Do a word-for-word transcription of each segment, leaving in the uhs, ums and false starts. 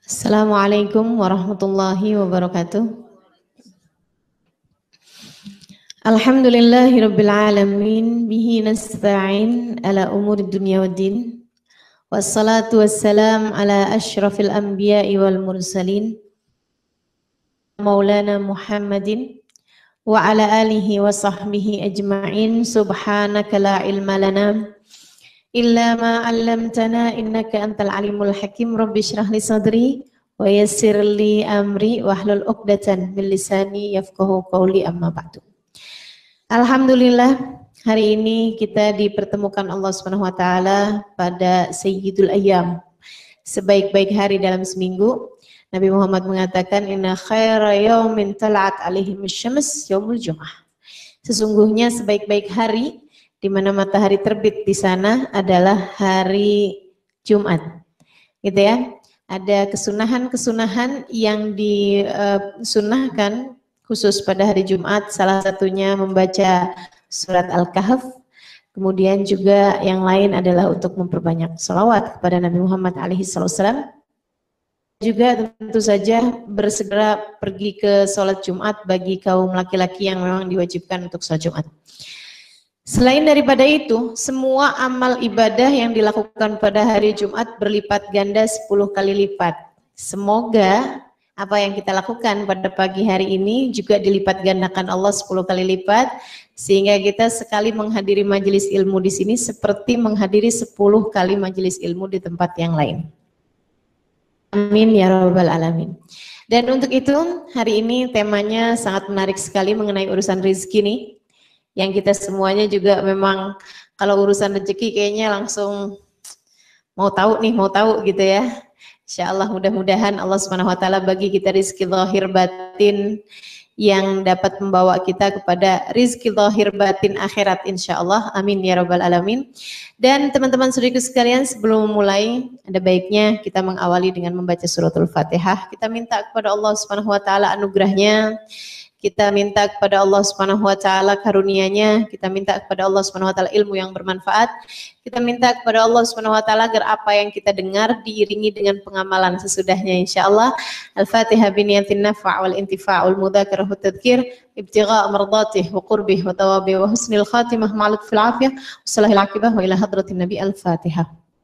Assalamualaikum warahmatullahi wabarakatuh. Alhamdulillahi rabbil alamin, bihi nasta'in ala umuri dunya waddin. Wassalatu wassalam ala asyrafil anbiya'i wal mursalin, Maulana Muhammadin wa ala alihi wa sahbihi ajma'in. Subhanaka la ilma lana illa ma 'allamtana innaka antal alimul hakim. Rabbi shrah li sadri wa yassir li amri wahlul 'uqdatan min lisani yafqahu qawli, amma ba'du. Alhamdulillah, hari ini kita dipertemukan Allah Subhanahu wa taala pada Sayyidul Ayyam, sebaik-baik hari dalam seminggu. Nabi Muhammad mengatakan, inna khaira yaumin tala'at alaihim syams yaumul jum'ah. Sesungguhnya sebaik-baik hari di mana matahari terbit di sana adalah hari Jumat. Gitu ya. Ada kesunahan-kesunahan yang disunahkan khusus pada hari Jumat, salah satunya membaca surat Al-Kahf. Kemudian juga yang lain adalah untuk memperbanyak sholawat kepada Nabi Muhammad alaihi wasallam. Juga tentu saja bersegera pergi ke sholat Jumat bagi kaum laki-laki yang memang diwajibkan untuk sholat Jumat. Selain daripada itu, semua amal ibadah yang dilakukan pada hari Jumat berlipat ganda sepuluh kali lipat. Semoga apa yang kita lakukan pada pagi hari ini juga dilipat gandakan Allah sepuluh kali lipat, sehingga kita sekali menghadiri majelis ilmu di sini seperti menghadiri sepuluh kali majelis ilmu di tempat yang lain. Amin ya rabbal alamin. Dan untuk itu hari ini temanya sangat menarik sekali mengenai urusan rezeki nih, yang kita semuanya juga memang kalau urusan rezeki kayaknya langsung mau tahu nih, mau tahu gitu ya. Insya Allah mudah-mudahan Allah Subhanahu wa taala bagi kita rizki zahir batin yang dapat membawa kita kepada rizki zahir batin akhirat insya Allah. Amin ya rabbal alamin. Dan teman-teman saudaraku sekalian, sebelum memulai ada baiknya kita mengawali dengan membaca suratul Fatihah. Kita minta kepada Allah Subhanahu wa taala anugerahnya. Kita minta kepada Allah Subhanahu wa taala karunia-Nya, kita minta kepada Allah Subhanahu wa taala ilmu yang bermanfaat. Kita minta kepada Allah Subhanahu wa taala agar apa yang kita dengar diiringi dengan pengamalan sesudahnya insyaallah. Al-Fatihah biniyatin nafa' wal intifa'ul mudzakarah wa tadhkir ibtigha' mardatih wa qurbih wa tawabi wa husnil khatimah ma'al fil afiyah wa salahil aqibah wa ila hadratin nabi. Al-Fatihah.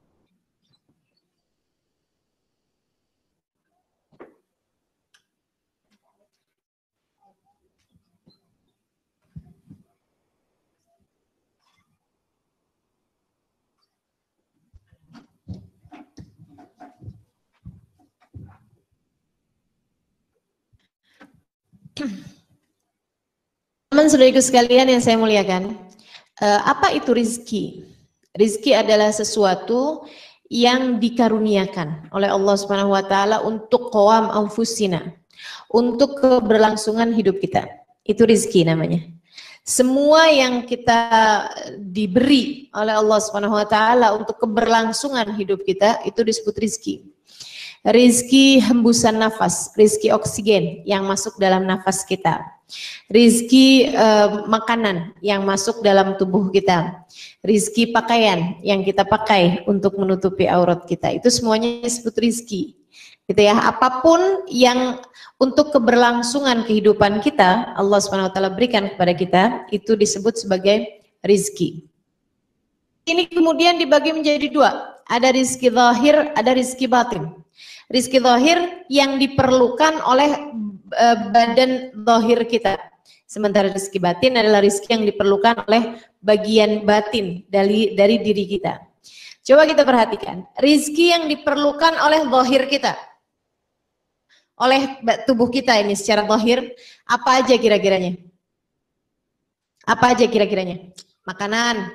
Teman saudaraku sekalian yang saya muliakan, uh, apa itu rizki? Rizki adalah sesuatu yang dikaruniakan oleh Allah Subhanahu wa taala untuk qawam anfusina, untuk keberlangsungan hidup kita. Itu rizki namanya. Semua yang kita diberi oleh Allah Subhanahu wa taala untuk keberlangsungan hidup kita itu disebut rizki. Rizki hembusan nafas, rizki oksigen yang masuk dalam nafas kita, rizki uh, makanan yang masuk dalam tubuh kita, rizki pakaian yang kita pakai untuk menutupi aurat kita, itu semuanya disebut rizki. Gitu ya, apapun yang untuk keberlangsungan kehidupan kita Allah Subhanahu wa taala berikan kepada kita itu disebut sebagai rizki. Ini kemudian dibagi menjadi dua, ada rizki zahir, ada rizki batin. Rizki zahir yang diperlukan oleh uh, badan zahir kita. Sementara rizki batin adalah rizki yang diperlukan oleh bagian batin dari, dari diri kita. Coba kita perhatikan. Rizki yang diperlukan oleh zahir kita. Oleh tubuh kita ini secara zahir. Apa aja kira-kiranya? Apa aja kira-kiranya? Makanan.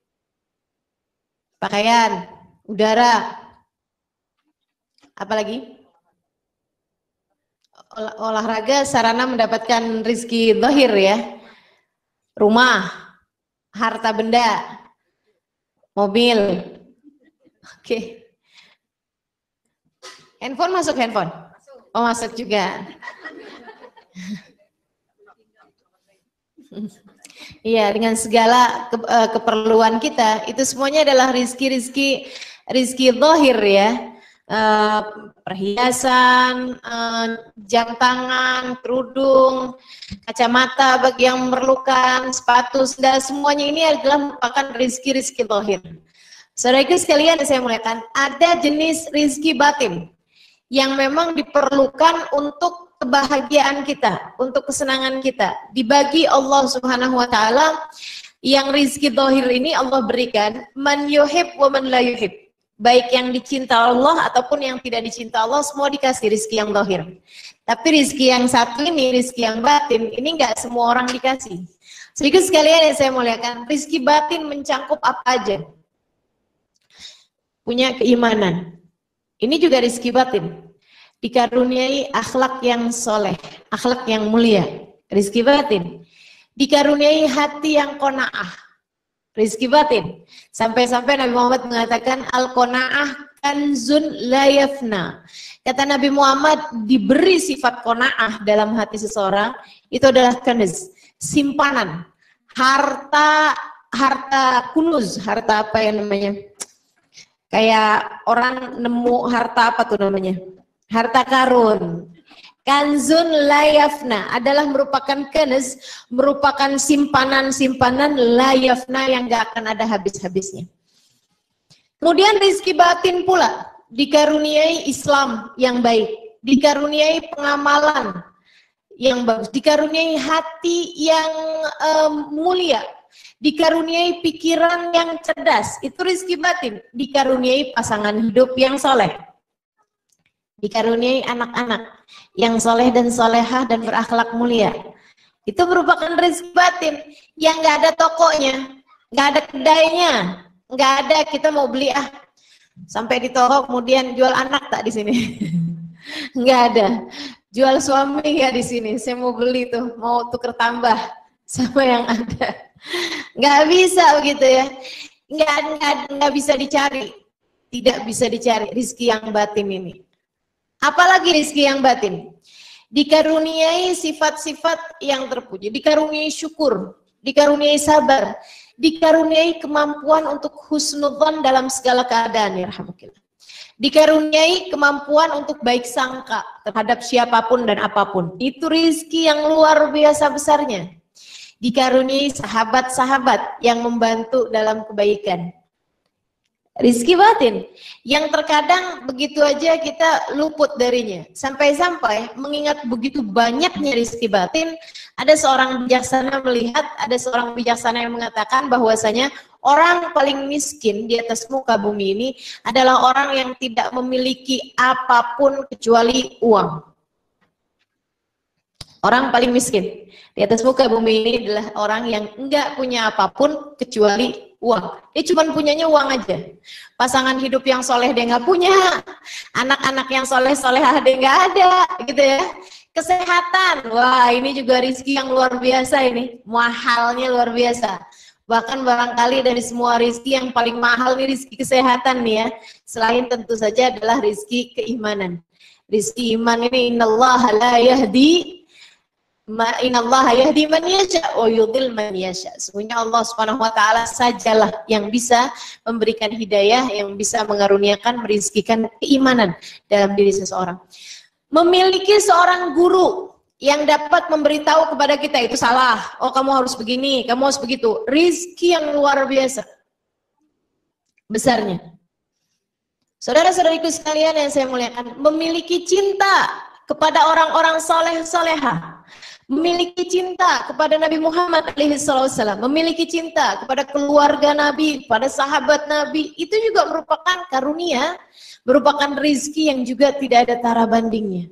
Pakaian. Udara. Apalagi? Olah, olahraga sarana mendapatkan rizki zahir ya. Rumah, harta benda, mobil. Oke. Okay. Handphone masuk handphone? Oh masuk juga. Iya, dengan segala ke, uh, keperluan kita, itu semuanya adalah rizki-rizki rizki zahir ya. uh, perhiasan, uh, jam tangan, kerudung, kacamata bagi yang memerlukan, sepatu, dan semuanya ini adalah merupakan rizki-rizki zahir. Saudara-saudara sekalian yang saya muliakan, ada jenis rizki batin yang memang diperlukan untuk kebahagiaan kita, untuk kesenangan kita. Dibagi Allah Subhanahu wa taala yang rizki zahir ini Allah berikan man yuhib wa man la yuhib. Baik yang dicinta Allah ataupun yang tidak dicinta Allah, semua dikasih rizki yang zahir. Tapi rizki yang satu ini, rizki yang batin, ini enggak semua orang dikasih. Sedikit sekalian yang saya muliakan, rizki batin mencangkup apa aja? Punya keimanan. Ini juga rizki batin. Dikaruniai akhlak yang soleh, akhlak yang mulia, rizki batin. Dikaruniai hati yang qanaah, rizki batin. Sampai-sampai Nabi Muhammad mengatakan al-qanaah kanzun la yafna. Kata Nabi Muhammad, diberi sifat qanaah dalam hati seseorang itu adalah kanz, simpanan, harta, harta kunuz, harta apa yang namanya? Kayak orang nemu harta apa tuh namanya? Harta karun. Kanzun layafna adalah merupakan kanz, merupakan simpanan-simpanan layafna yang gak akan ada habis-habisnya. Kemudian rizki batin pula, dikaruniai Islam yang baik, dikaruniai pengamalan yang bagus, dikaruniai hati yang um, mulia, dikaruniai pikiran yang cerdas, itu rizki batin. Dikaruniai pasangan hidup yang soleh, dikaruniai anak-anak yang soleh dan solehah dan berakhlak mulia, itu merupakan rizki batin. Yang nggak ada tokonya, nggak ada kedainya, nggak ada kita mau beli ah sampai di toko kemudian jual anak tak di sini, nggak ada. Jual suami nggak di sini, saya mau beli tuh, mau tuker tambah sama yang ada. Nggak bisa begitu ya, nggak, nggak, nggak bisa dicari, tidak bisa dicari rizki yang batin ini. Apalagi rizki yang batin, dikaruniai sifat-sifat yang terpuji, dikaruniai syukur, dikaruniai sabar, dikaruniai kemampuan untuk husnudzon dalam segala keadaan, ya rahmatullah. Dikaruniai kemampuan untuk baik sangka terhadap siapapun dan apapun, itu rizki yang luar biasa besarnya. Dikaruniai sahabat-sahabat yang membantu dalam kebaikan, rizki batin yang terkadang begitu aja kita luput darinya. Sampai-sampai mengingat begitu banyaknya rizki batin, ada seorang bijaksana melihat, ada seorang bijaksana yang mengatakan bahwasanya orang paling miskin di atas muka bumi ini adalah orang yang tidak memiliki apapun kecuali uang. Orang paling miskin di atas muka bumi ini adalah orang yang enggak punya apapun kecuali uang. Dia cuma punyanya uang aja. Pasangan hidup yang soleh dia nggak punya, anak-anak yang soleh-solehah dia nggak ada, gitu ya. Kesehatan, wah ini juga rizki yang luar biasa ini, mahalnya luar biasa. Bahkan barangkali dari semua rizki yang paling mahal nih rizki kesehatan nih ya. Selain tentu saja adalah rizki keimanan. Rizki iman ini innallaha la yahdi Innallaha yahdi man yasha wa yudhil man yasha. Sesungguhnya Allah Subhanahu wa taala sajalah yang bisa memberikan hidayah, yang bisa mengaruniakan, merizkikan keimanan dalam diri seseorang. Memiliki seorang guru yang dapat memberitahu kepada kita itu salah, oh kamu harus begini, kamu harus begitu. Rizki yang luar biasa besarnya. Saudara-saudariku sekalian yang saya muliakan, memiliki cinta kepada orang-orang soleh-solehah, memiliki cinta kepada Nabi Muhammad alaihi wasallam, memiliki cinta kepada keluarga Nabi, kepada sahabat Nabi, itu juga merupakan karunia, merupakan rizki yang juga tidak ada tara bandingnya.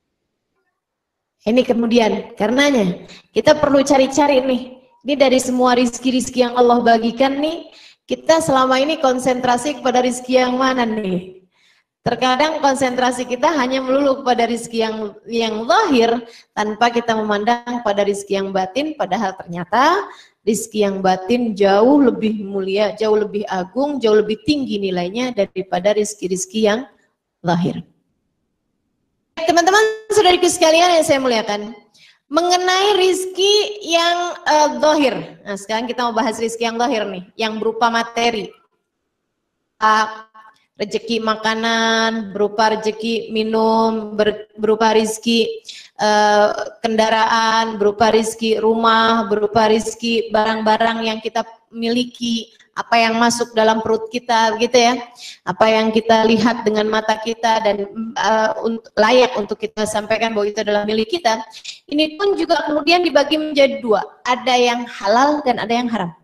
Ini kemudian, karenanya kita perlu cari-cari nih, ini dari semua rizki-rizki yang Allah bagikan nih, kita selama ini konsentrasi kepada rizki yang mana nih? Terkadang konsentrasi kita hanya melulu kepada rizki yang yang lahir tanpa kita memandang pada rizki yang batin, padahal ternyata rizki yang batin jauh lebih mulia, jauh lebih agung, jauh lebih tinggi nilainya daripada rizki-rizki yang lahir. Teman-teman, saudariku sekalian yang saya muliakan, mengenai rizki yang uh, zahir. Nah, sekarang kita mau bahas rizki yang zahir nih, yang berupa materi. Uh, rezeki makanan, berupa rezeki minum, ber, berupa rizki uh, kendaraan, berupa rizki rumah, berupa rizki barang-barang yang kita miliki, apa yang masuk dalam perut kita, gitu ya, apa yang kita lihat dengan mata kita dan uh, untuk, layak untuk kita sampaikan bahwa itu adalah milik kita. Ini pun juga kemudian dibagi menjadi dua, ada yang halal dan ada yang haram.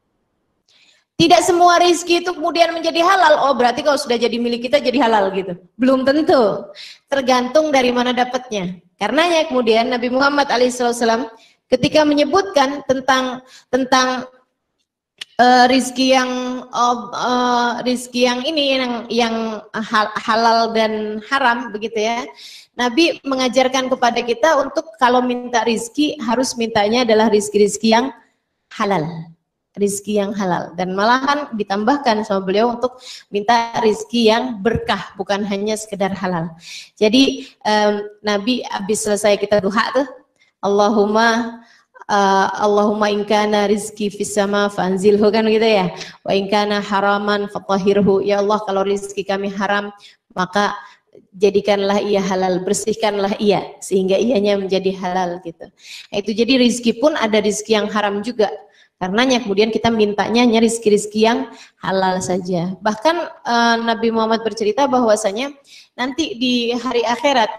Tidak semua rezeki itu kemudian menjadi halal. Oh, berarti kalau sudah jadi milik kita jadi halal gitu. Belum tentu. Tergantung dari mana dapatnya. Karenanya kemudian Nabi Muhammad alaihi wasallam ketika menyebutkan tentang tentang Uh, rizki yang uh, uh, rizki yang ini yang yang hal, halal dan haram begitu ya. Nabi mengajarkan kepada kita untuk kalau minta rizki harus mintanya adalah rizki-rizki yang halal, rizki yang halal, dan malahan ditambahkan sama beliau untuk minta rizki yang berkah, bukan hanya sekedar halal. Jadi um, Nabi habis selesai kita duha tuh, Allahumma Uh, Allahumma inkana rizki fis sama fanzilhu, kan gitu ya, wa inkana haraman fatahhirhu, ya Allah kalau rizki kami haram maka jadikanlah ia halal, bersihkanlah ia sehingga ianya menjadi halal gitu. Nah, itu jadi rizki pun ada rizki yang haram juga, karenanya kemudian kita mintanya hanya rizki-rizki yang halal saja. Bahkan uh, Nabi Muhammad bercerita bahwasanya nanti di hari akhirat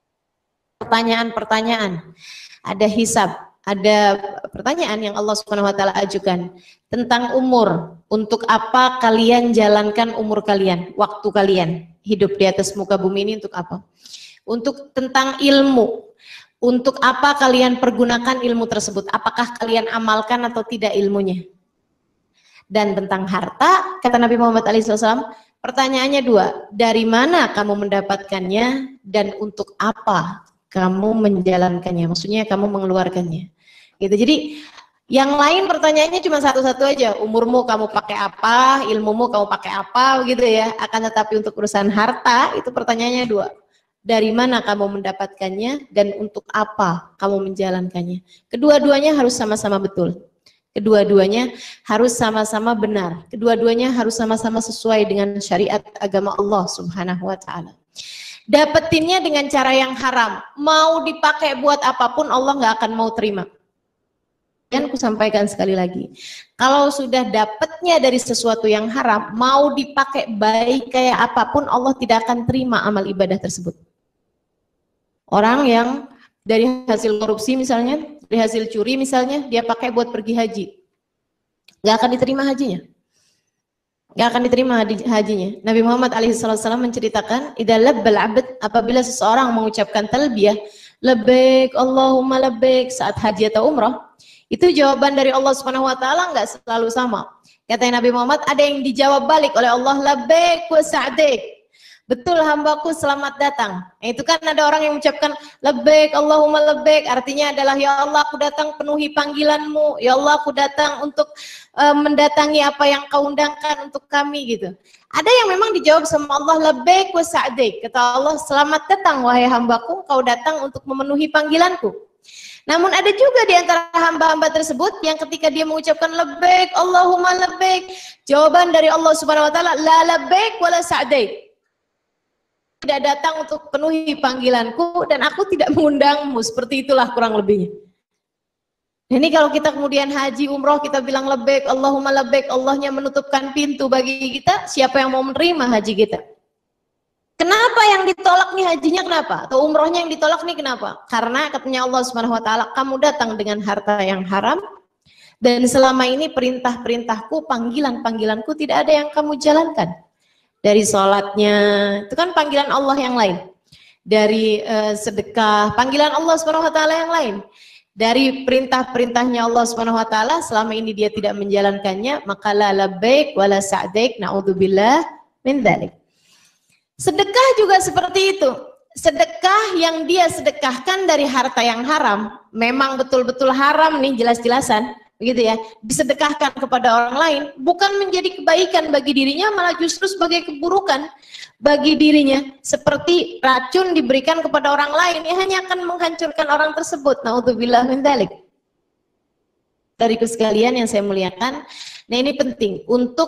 pertanyaan-pertanyaan, ada hisab, ada pertanyaan yang Allah Subhanahu wa taala ajukan tentang umur. Untuk apa kalian jalankan umur kalian, waktu kalian hidup di atas muka bumi ini untuk apa? Untuk tentang ilmu. Untuk apa kalian pergunakan ilmu tersebut? Apakah kalian amalkan atau tidak ilmunya? Dan tentang harta, kata Nabi Muhammad alaihi wasallam, pertanyaannya dua. Dari mana kamu mendapatkannya dan untuk apa kamu menjalankannya? Maksudnya kamu mengeluarkannya. Gitu. Jadi yang lain pertanyaannya cuma satu-satu aja, umurmu kamu pakai apa, ilmumu kamu pakai apa, gitu ya. Akan tetapi untuk urusan harta itu pertanyaannya dua, dari mana kamu mendapatkannya dan untuk apa kamu menjalankannya. Kedua-duanya harus sama-sama betul, kedua-duanya harus sama-sama benar, kedua-duanya harus sama-sama sesuai dengan syariat agama Allah Subhanahu wa taala. Dapetinnya dengan cara yang haram, mau dipakai buat apapun Allah nggak akan mau terima. Dan aku sampaikan sekali lagi, kalau sudah dapatnya dari sesuatu yang haram, mau dipakai baik kayak apapun, Allah tidak akan terima amal ibadah tersebut. Orang yang dari hasil korupsi misalnya, dari hasil curi misalnya, dia pakai buat pergi haji, nggak akan diterima hajinya. Nggak akan diterima hajinya. Nabi Muhammad alaihi wasallam menceritakan, idza labbal abd, apabila seseorang mengucapkan talbiyah, labbaik Allahumma labbaik, saat haji atau umrah, itu jawaban dari Allah Subhanahu wa taala nggak selalu sama. Kata Nabi Muhammad, ada yang dijawab balik oleh Allah, labbaik wa sa'daik. Betul hambaku, selamat datang. Nah, itu kan ada orang yang mengucapkan labbaik Allahumma labbaik, artinya adalah ya Allah aku datang penuhi panggilanmu, ya Allah aku datang untuk uh, mendatangi apa yang kau undangkan untuk kami gitu. Ada yang memang dijawab sama Allah labbaik wa sa'daik. Kata Allah, selamat datang wahai hambaku, kau datang untuk memenuhi panggilanku. Namun ada juga di antara hamba-hamba tersebut yang ketika dia mengucapkan labbaik Allahumma labbaik, jawaban dari Allah Subhanahu wa taala la labbaik wa la sa'daik. Tidak datang untuk penuhi panggilanku dan aku tidak mengundangmu, seperti itulah kurang lebihnya. Ini kalau kita kemudian haji umroh kita bilang labbaik Allahumma labbaik, Allahnya menutupkan pintu bagi kita, siapa yang mau menerima haji kita? Kenapa yang ditolak nih hajinya kenapa? Atau umrohnya yang ditolak nih kenapa? Karena katanya Allah Subhanahu wa taala, kamu datang dengan harta yang haram dan selama ini perintah-perintahku, panggilan-panggilanku tidak ada yang kamu jalankan. Dari sholatnya, itu kan panggilan Allah yang lain. Dari uh, sedekah, panggilan Allah Subhanahu wa taala yang lain. Dari perintah-perintahnya Allah Subhanahu wa taala, selama ini dia tidak menjalankannya, maka la labbaik wala sa'daik, na'udzubillah min dzalik. Sedekah juga seperti itu. Sedekah yang dia sedekahkan dari harta yang haram, memang betul-betul haram nih, jelas-jelasan. Begitu ya, disedekahkan kepada orang lain bukan menjadi kebaikan bagi dirinya, malah justru sebagai keburukan bagi dirinya, seperti racun diberikan kepada orang lain yang hanya akan menghancurkan orang tersebut. Naudzubillah min dzalik. Dariku sekalian yang saya muliakan, nah ini penting untuk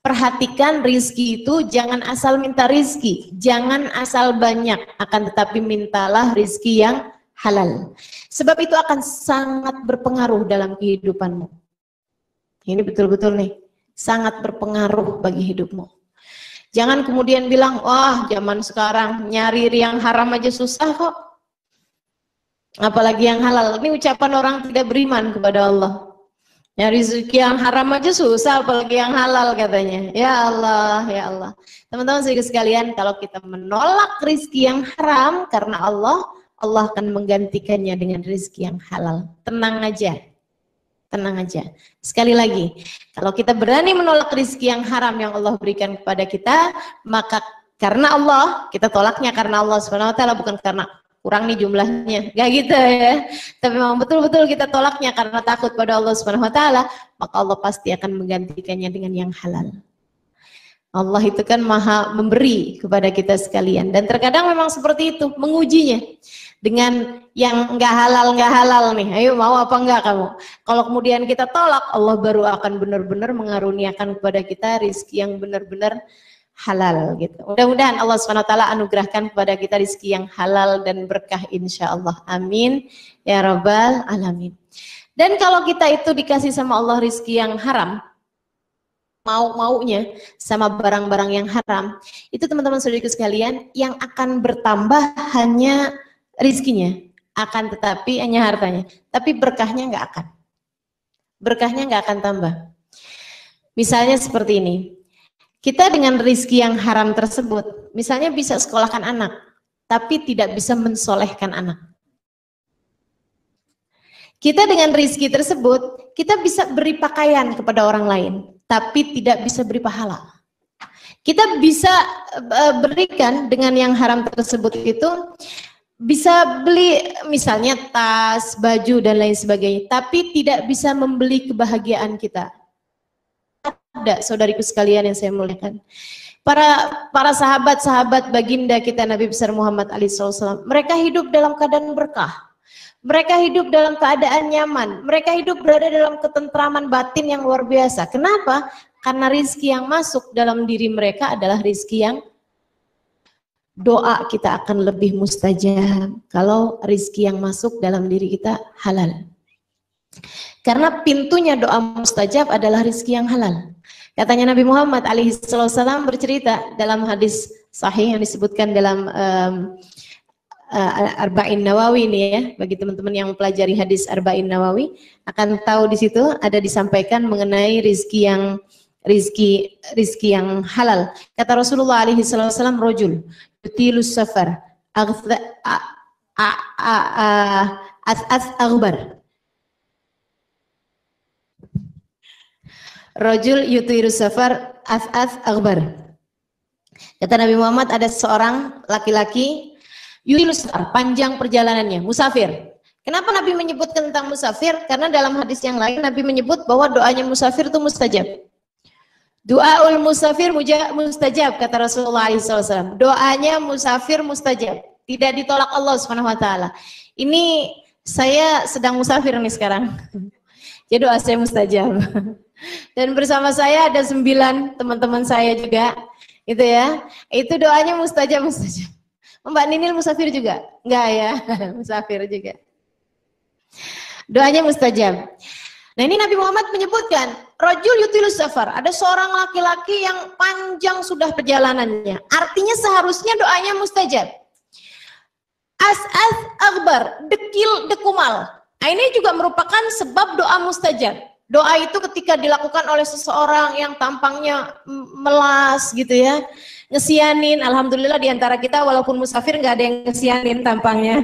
Perhatikan rizki itu jangan asal minta rizki, jangan asal banyak, akan tetapi mintalah rizki yang halal. Sebab itu akan sangat berpengaruh dalam kehidupanmu. Ini betul-betul nih, sangat berpengaruh bagi hidupmu. Jangan kemudian bilang, wah zaman sekarang nyari yang haram aja susah kok. Apalagi yang halal. Ini ucapan orang tidak beriman kepada Allah. Nyari rezeki yang haram aja susah, apalagi yang halal katanya. Ya Allah, ya Allah. Teman-teman sekalian, kalau kita menolak rezeki yang haram karena Allah, Allah akan menggantikannya dengan rezeki yang halal. Tenang aja. Tenang aja. Sekali lagi, kalau kita berani menolak rezeki yang haram yang Allah berikan kepada kita, maka karena Allah, kita tolaknya karena Allah subhanahu wa taala, bukan karena kurang nih jumlahnya, gak gitu ya. Tapi memang betul-betul kita tolaknya karena takut pada Allah subhanahu wa taala, maka Allah pasti akan menggantikannya dengan yang halal. Allah itu kan maha memberi kepada kita sekalian, dan terkadang memang seperti itu, mengujinya dengan yang enggak halal, enggak halal nih, ayo mau apa enggak kamu. Kalau kemudian kita tolak, Allah baru akan benar-benar mengaruniakan kepada kita rizki yang benar-benar halal gitu. Mudah-mudahan Allah subhanahu wa taala anugerahkan kepada kita rizki yang halal dan berkah insya Allah. Amin ya rabbal alamin. Dan kalau kita itu dikasih sama Allah rizki yang haram, mau-maunya sama barang-barang yang haram, itu teman-teman saudariku sekalian, yang akan bertambah hanya rizkinya, akan tetapi hanya hartanya, tapi berkahnya nggak akan. Berkahnya nggak akan tambah. Misalnya seperti ini. Kita dengan rizki yang haram tersebut, misalnya bisa sekolahkan anak, tapi tidak bisa mensolehkan anak. Kita dengan rizki tersebut, kita bisa beri pakaian kepada orang lain, tapi tidak bisa beri pahala. Kita bisa berikan dengan yang haram tersebut itu, bisa beli misalnya tas, baju, dan lain sebagainya, tapi tidak bisa membeli kebahagiaan kita. Ada saudariku sekalian yang saya muliakan, para para sahabat-sahabat baginda kita Nabi besar Muhammad alaihi wasallam, mereka hidup dalam keadaan berkah, mereka hidup dalam keadaan nyaman, mereka hidup berada dalam ketentraman batin yang luar biasa. Kenapa? Karena rizki yang masuk dalam diri mereka adalah rizki yang doa kita akan lebih mustajab kalau rizki yang masuk dalam diri kita halal. Karena pintunya doa mustajab adalah rizki yang halal. Katanya Nabi Muhammad alaihi wasallam bercerita dalam hadis sahih yang disebutkan dalam um, uh, Arba'in Nawawi ini ya. Bagi teman-teman yang mempelajari hadis Arba'in Nawawi akan tahu di situ ada disampaikan mengenai rizki yang rizki rizki yang halal. Kata Rasulullah alaihi wasallam, rojul yutilus safar aghth as aghbar. Rajul yutiru safar as-as aghbar. Kata Nabi Muhammad, ada seorang laki-laki yutiru safar, panjang perjalanannya, musafir. Kenapa Nabi menyebutkan tentang musafir? Karena dalam hadis yang lain Nabi menyebut bahwa doanya musafir itu mustajab. Doaul musafir mustajab, kata Rasulullah shallallahu alaihi wasallam. Doanya musafir mustajab, tidak ditolak Allah subhanahu wa taala. Ini saya sedang musafir nih sekarang. Jadi doa saya mustajab. Dan bersama saya ada sembilan teman-teman saya juga, itu ya. Itu doanya mustajab mustajab. Mbak Ninil musafir juga? Enggak ya, musafir juga. Doanya mustajab. Nah ini Nabi Muhammad menyebutkan, rajul yutilus safar, ada seorang laki-laki yang panjang sudah perjalanannya. Artinya seharusnya doanya mustajab. As-as aghbar, dekil dekumal. Nah ini juga merupakan sebab doa mustajab. Doa itu ketika dilakukan oleh seseorang yang tampangnya melas gitu ya, ngesianin. Alhamdulillah diantara kita walaupun musafir nggak ada yang ngesianin tampangnya.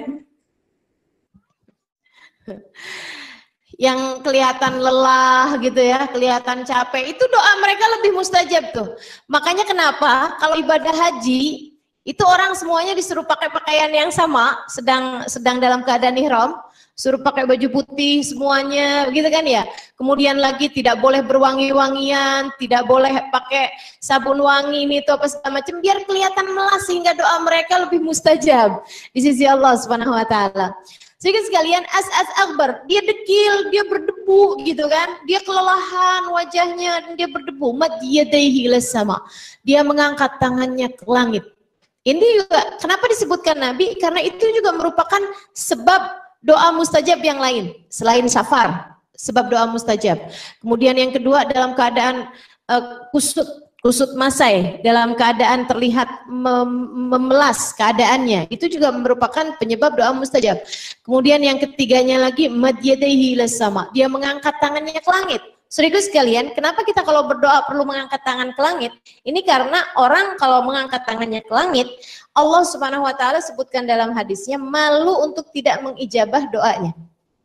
Yang kelihatan lelah gitu ya, kelihatan capek, itu doa mereka lebih mustajab tuh. Makanya kenapa kalau ibadah haji itu orang semuanya disuruh pakai pakaian yang sama, sedang sedang dalam keadaan ihram. Suruh pakai baju putih semuanya, begitu kan ya. Kemudian lagi tidak boleh berwangi-wangian, tidak boleh pakai sabun wangi ini itu apa segala macam, biar kelihatan melas sehingga doa mereka lebih mustajab di sisi Allah Subhanahu wa taala. Sehingga sekalian as-as akbar, dia dekil, dia berdebu gitu kan, dia kelelahan wajahnya, dia berdebu. Mad yadaihi ilas sama, dia mengangkat tangannya ke langit. Ini juga kenapa disebutkan Nabi? Karena itu juga merupakan sebab doa mustajab yang lain selain syafar, sebab doa mustajab. Kemudian yang kedua dalam keadaan uh, kusut kusut masai, dalam keadaan terlihat mem memelas keadaannya, itu juga merupakan penyebab doa mustajab. Kemudian yang ketiganya lagi mad yadaihi ilas sama, dia mengangkat tangannya ke langit. Saudaraku sekalian, kenapa kita kalau berdoa perlu mengangkat tangan ke langit? Ini karena orang kalau mengangkat tangannya ke langit, Allah Subhanahu wa taala sebutkan dalam hadisnya malu untuk tidak mengijabah doanya.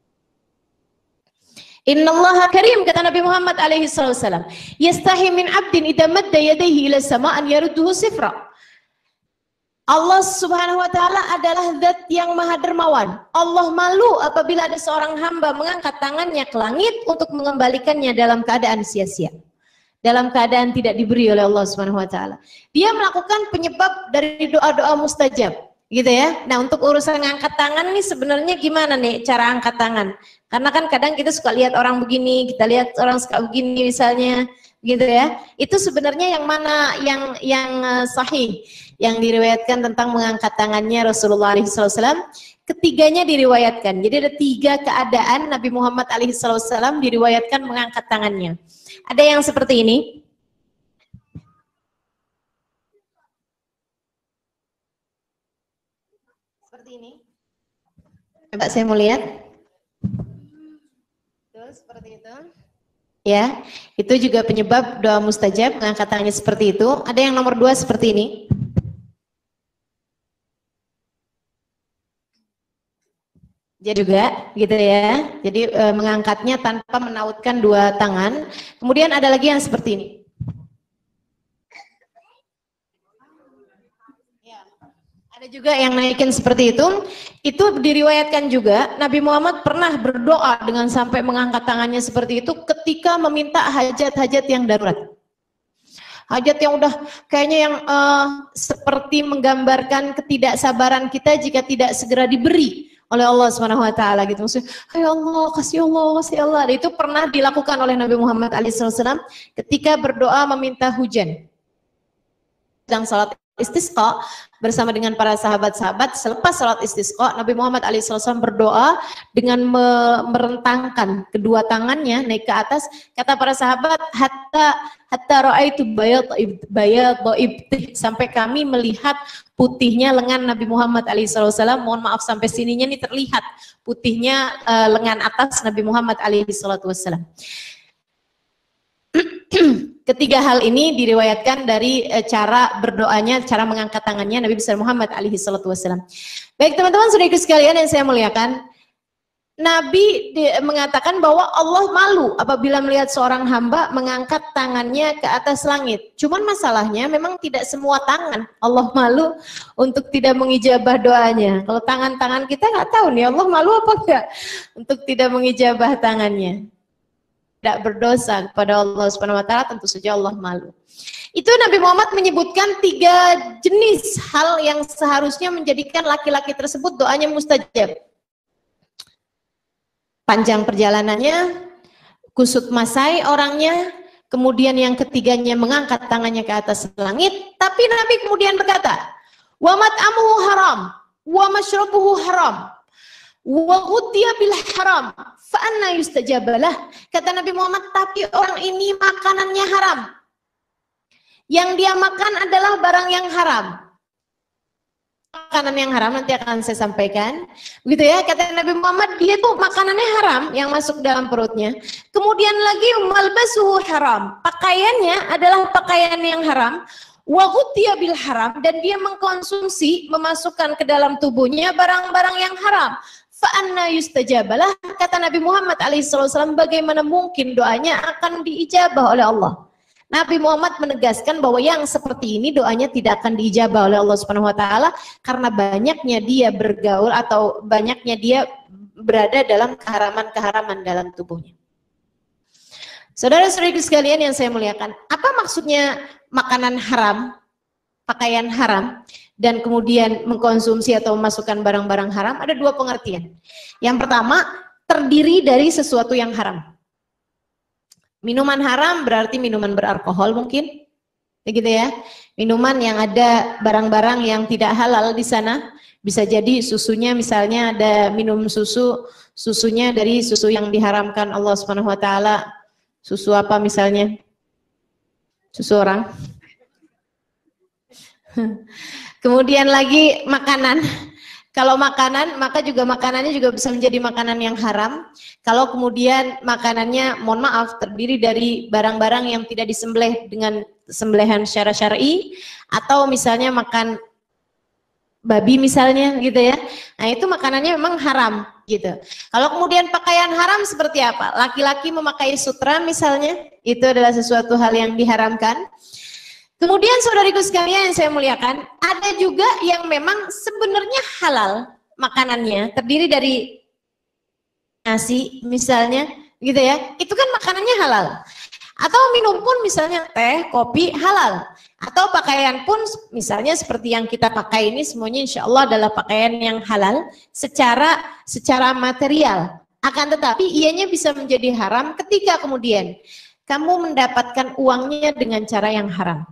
Innallaha karim, kata Nabi Muhammad alaihi wasallam, yastahi min abdin idza madda yadayhi ila sama an yarudduhu sifra. Allah Subhanahu wa taala adalah zat yang maha dermawan. Allah malu apabila ada seorang hamba mengangkat tangannya ke langit untuk mengembalikannya dalam keadaan sia-sia, dalam keadaan tidak diberi oleh Allah Subhanahu wa taala. Dia melakukan penyebab dari doa-doa mustajab, gitu ya. Nah, untuk urusan angkat tangan nih sebenarnya gimana nih cara angkat tangan? Karena kan kadang kita suka lihat orang begini, kita lihat orang suka begini misalnya, gitu ya. Itu sebenarnya yang mana yang yang sahih, yang diriwayatkan tentang mengangkat tangannya Rasulullah shallallahu alaihi wasallam. Ketiganya diriwayatkan. Jadi ada tiga keadaan Nabi Muhammad shallallahu alaihi wasallam diriwayatkan mengangkat tangannya. Ada yang seperti ini. Seperti ini. Coba saya mau lihat. Seperti itu, ya, itu juga penyebab doa mustajab, mengangkat tangannya seperti itu. Ada yang nomor dua seperti ini. Dia juga, gitu ya. Jadi e, mengangkatnya tanpa menautkan dua tangan. Kemudian ada lagi yang seperti ini. Ada juga yang naikin seperti itu. Itu diriwayatkan juga Nabi Muhammad pernah berdoa dengan sampai mengangkat tangannya seperti itu ketika meminta hajat-hajat yang darurat. Hajat yang udah kayaknya yang uh, seperti menggambarkan ketidaksabaran kita jika tidak segera diberi oleh Allah Subhanahu wa taala gitu. Maksudnya, "Ya Allah, kasih Allah, kasih Allah." Itu pernah dilakukan oleh Nabi Muhammad shallallahu alaihi wasallam ketika berdoa meminta hujan. Sedang salat istisqa bersama dengan para sahabat-sahabat. Selepas salat istisqa, Nabi Muhammad shallallahu alaihi wasallam berdoa dengan merentangkan kedua tangannya naik ke atas. Kata para sahabat, hatta hatta ra'aitu bayad bayad ibtih, sampai kami melihat putihnya lengan Nabi Muhammad shallallahu alaihi wasallam. Mohon maaf sampai sininya nih terlihat putihnya uh, lengan atas Nabi Muhammad shallallahu alaihi wasallam. Ketiga hal ini diriwayatkan dari e, cara berdoanya, cara mengangkat tangannya Nabi besar Muhammad alaihi salatu wasallam. Baik teman-teman saudaraku sekalian yang saya muliakan, Nabi di, mengatakan bahwa Allah malu apabila melihat seorang hamba mengangkat tangannya ke atas langit. Cuman masalahnya memang tidak semua tangan Allah malu untuk tidak mengijabah doanya. Kalau tangan-tangan kita nggak tahu nih Allah malu apa enggak untuk tidak mengijabah tangannya. Tidak berdosa kepada Allah Subhanahu wa taala, tentu saja Allah malu. Itu Nabi Muhammad menyebutkan tiga jenis hal yang seharusnya menjadikan laki-laki tersebut doanya mustajab. Panjang perjalanannya, kusut masai orangnya, kemudian yang ketiganya mengangkat tangannya ke atas langit. Tapi Nabi kemudian berkata, "Wa mat'amuhu haram, wa mashrabuhu haram, wa ghutiya bil haram, fa anna yustajabalah." Kata Nabi Muhammad, tapi orang ini makanannya haram. Yang dia makan adalah barang yang haram. Makanan yang haram nanti akan saya sampaikan. Begitu ya, kata Nabi Muhammad, dia tuh makanannya haram yang masuk dalam perutnya. Kemudian lagi malbasuhu haram. Pakaiannya adalah pakaian yang haram. Wa ghutiya bil haram, dan dia mengkonsumsi, memasukkan ke dalam tubuhnya barang-barang yang haram. Fa'anna yustajabalah, kata Nabi Muhammad alaihi wasallam, bagaimana mungkin doanya akan diijabah oleh Allah? Nabi Muhammad menegaskan bahwa yang seperti ini doanya tidak akan diijabah oleh Allah Subhanahu wa taala karena banyaknya dia bergaul atau banyaknya dia berada dalam keharaman-keharaman dalam tubuhnya. Saudara-saudari sekalian yang saya muliakan, apa maksudnya makanan haram? pakaian haram dan kemudian mengkonsumsi atau memasukkan barang-barang haram, ada dua pengertian. Yang pertama, terdiri dari sesuatu yang haram. Minuman haram berarti minuman beralkohol mungkin, begitu ya. Minuman yang ada barang-barang yang tidak halal di sana, bisa jadi susunya misalnya ada minum susu, susunya dari susu yang diharamkan Allah Subhanahu wa taala. Susu apa misalnya? Susu orang. Kemudian lagi makanan. Kalau makanan, maka juga makanannya juga bisa menjadi makanan yang haram. Kalau kemudian makanannya, mohon maaf, terdiri dari barang-barang yang tidak disembelih dengan sembelihan secara syar'i, atau misalnya makan babi misalnya gitu ya. Nah itu makanannya memang haram gitu. Kalau kemudian pakaian haram seperti apa? Laki-laki memakai sutra misalnya, itu adalah sesuatu hal yang diharamkan. Kemudian saudariku sekalian yang saya muliakan, ada juga yang memang sebenarnya halal makanannya, terdiri dari nasi misalnya gitu ya, itu kan makanannya halal. Atau minum pun misalnya teh, kopi halal. Atau pakaian pun misalnya seperti yang kita pakai ini semuanya insya Allah adalah pakaian yang halal secara secara material. Akan tetapi ianya bisa menjadi haram ketika kemudian kamu mendapatkan uangnya dengan cara yang haram.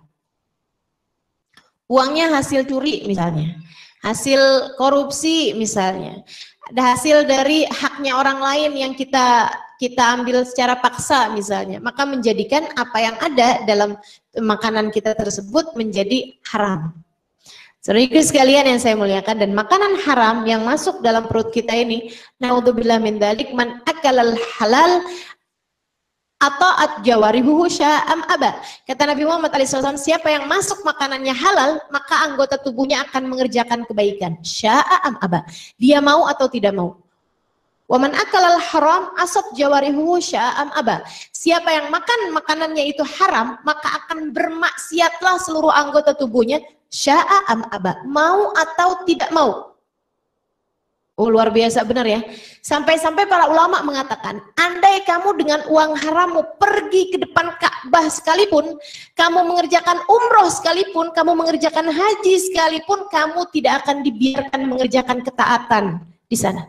Uangnya hasil curi misalnya, hasil korupsi misalnya, ada hasil dari haknya orang lain yang kita kita ambil secara paksa misalnya, maka menjadikan apa yang ada dalam makanan kita tersebut menjadi haram. Saudara sekalian yang saya muliakan, dan makanan haram yang masuk dalam perut kita ini, naudzubillah min dzalik, man akalal halal atau at jawarihuhu sya'am aba. Kata Nabi Muhammad shallallahu alaihi wasallam, siapa yang masuk makanannya halal, maka anggota tubuhnya akan mengerjakan kebaikan. Sya'am aba. Dia mau atau tidak mau. Wa man akalal haram asat jawarihuhu sya'am aba. Siapa yang makan makanannya itu haram, maka akan bermaksiatlah seluruh anggota tubuhnya. Sya'am aba. Mau atau tidak mau. Oh luar biasa benar ya. Sampai-sampai para ulama mengatakan, andai kamu dengan uang harammu pergi ke depan Ka'bah sekalipun, kamu mengerjakan umroh sekalipun, kamu mengerjakan haji sekalipun, kamu tidak akan dibiarkan mengerjakan ketaatan di sana.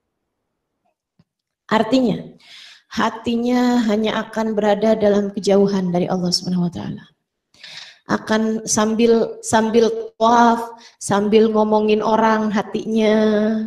Artinya, hatinya hanya akan berada dalam kejauhan dari Allah Subhanahu wa taala. Akan sambil sambil tawaf, sambil ngomongin orang hatinya,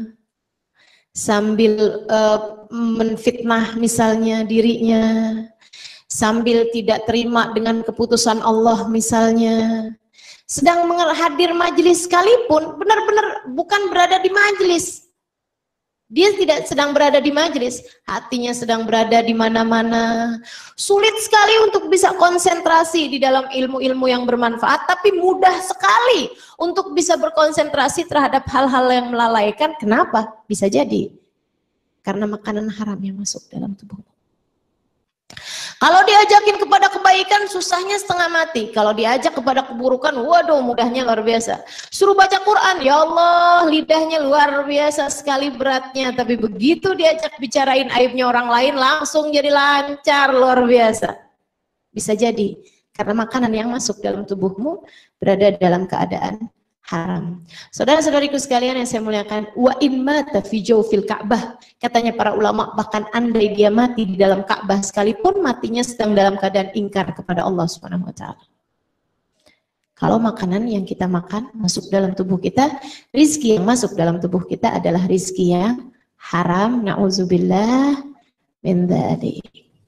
sambil uh, menfitnah misalnya dirinya, sambil tidak terima dengan keputusan Allah misalnya, sedang hadir majelis sekalipun, benar-benar bukan berada di majelis. Dia tidak sedang berada di majelis, hatinya sedang berada di mana-mana. Sulit sekali untuk bisa konsentrasi di dalam ilmu-ilmu yang bermanfaat, tapi mudah sekali untuk bisa berkonsentrasi terhadap hal-hal yang melalaikan. Kenapa? Bisa jadi karena makanan haram yang masuk dalam tubuhmu. Kalau diajakin kepada kebaikan, susahnya setengah mati. Kalau diajak kepada keburukan, waduh mudahnya luar biasa. Suruh baca Quran, ya Allah lidahnya luar biasa sekali beratnya. Tapi begitu diajak bicarain aibnya orang lain, langsung jadi lancar luar biasa. Bisa jadi karena makanan yang masuk dalam tubuhmu berada dalam keadaan haram. Saudara-saudariku sekalian yang saya muliakan, wa in mata fi jawfil Ka'bah, katanya para ulama, bahkan andai dia mati di dalam Ka'bah sekalipun, matinya sedang dalam keadaan ingkar kepada Allah Subhanahu wa taala. Kalau makanan yang kita makan masuk dalam tubuh kita, rizki yang masuk dalam tubuh kita adalah rizki yang haram, na'udzubillah min dzalik.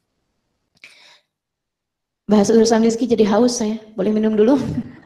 Bahas urusan rizki jadi haus saya, boleh minum dulu?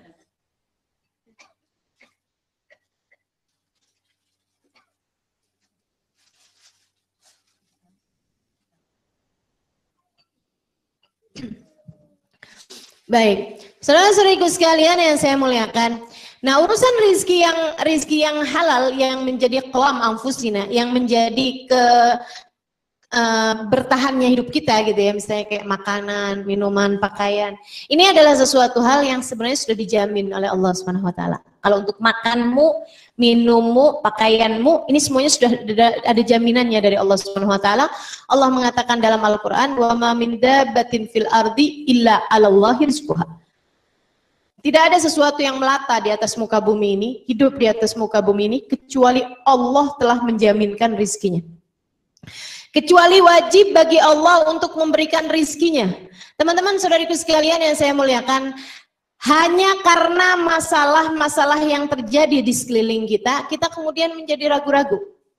Baik, saudara-saudariku sekalian yang saya muliakan. Nah, urusan rizki yang rizki yang halal yang menjadi qawam anfusina, yang menjadi ke uh, bertahannya hidup kita gitu ya, misalnya kayak makanan, minuman, pakaian. Ini adalah sesuatu hal yang sebenarnya sudah dijamin oleh Allah Subhanahu wa taala. Kalau untuk makanmu, minummu, pakaianmu, ini semuanya sudah ada jaminannya dari Allah Subhanahu wa taala. Allah mengatakan dalam Al-Qur'an, "Wa ma min dabbatin fil ardi illa 'alallahi rizquha." Tidak ada sesuatu yang melata di atas muka bumi ini, hidup di atas muka bumi ini, kecuali Allah telah menjaminkan rizkinya. Kecuali wajib bagi Allah untuk memberikan rizkinya. Teman-teman, saudariku sekalian yang saya muliakan, hanya karena masalah-masalah yang terjadi di sekeliling kita, kita kemudian menjadi ragu-ragu.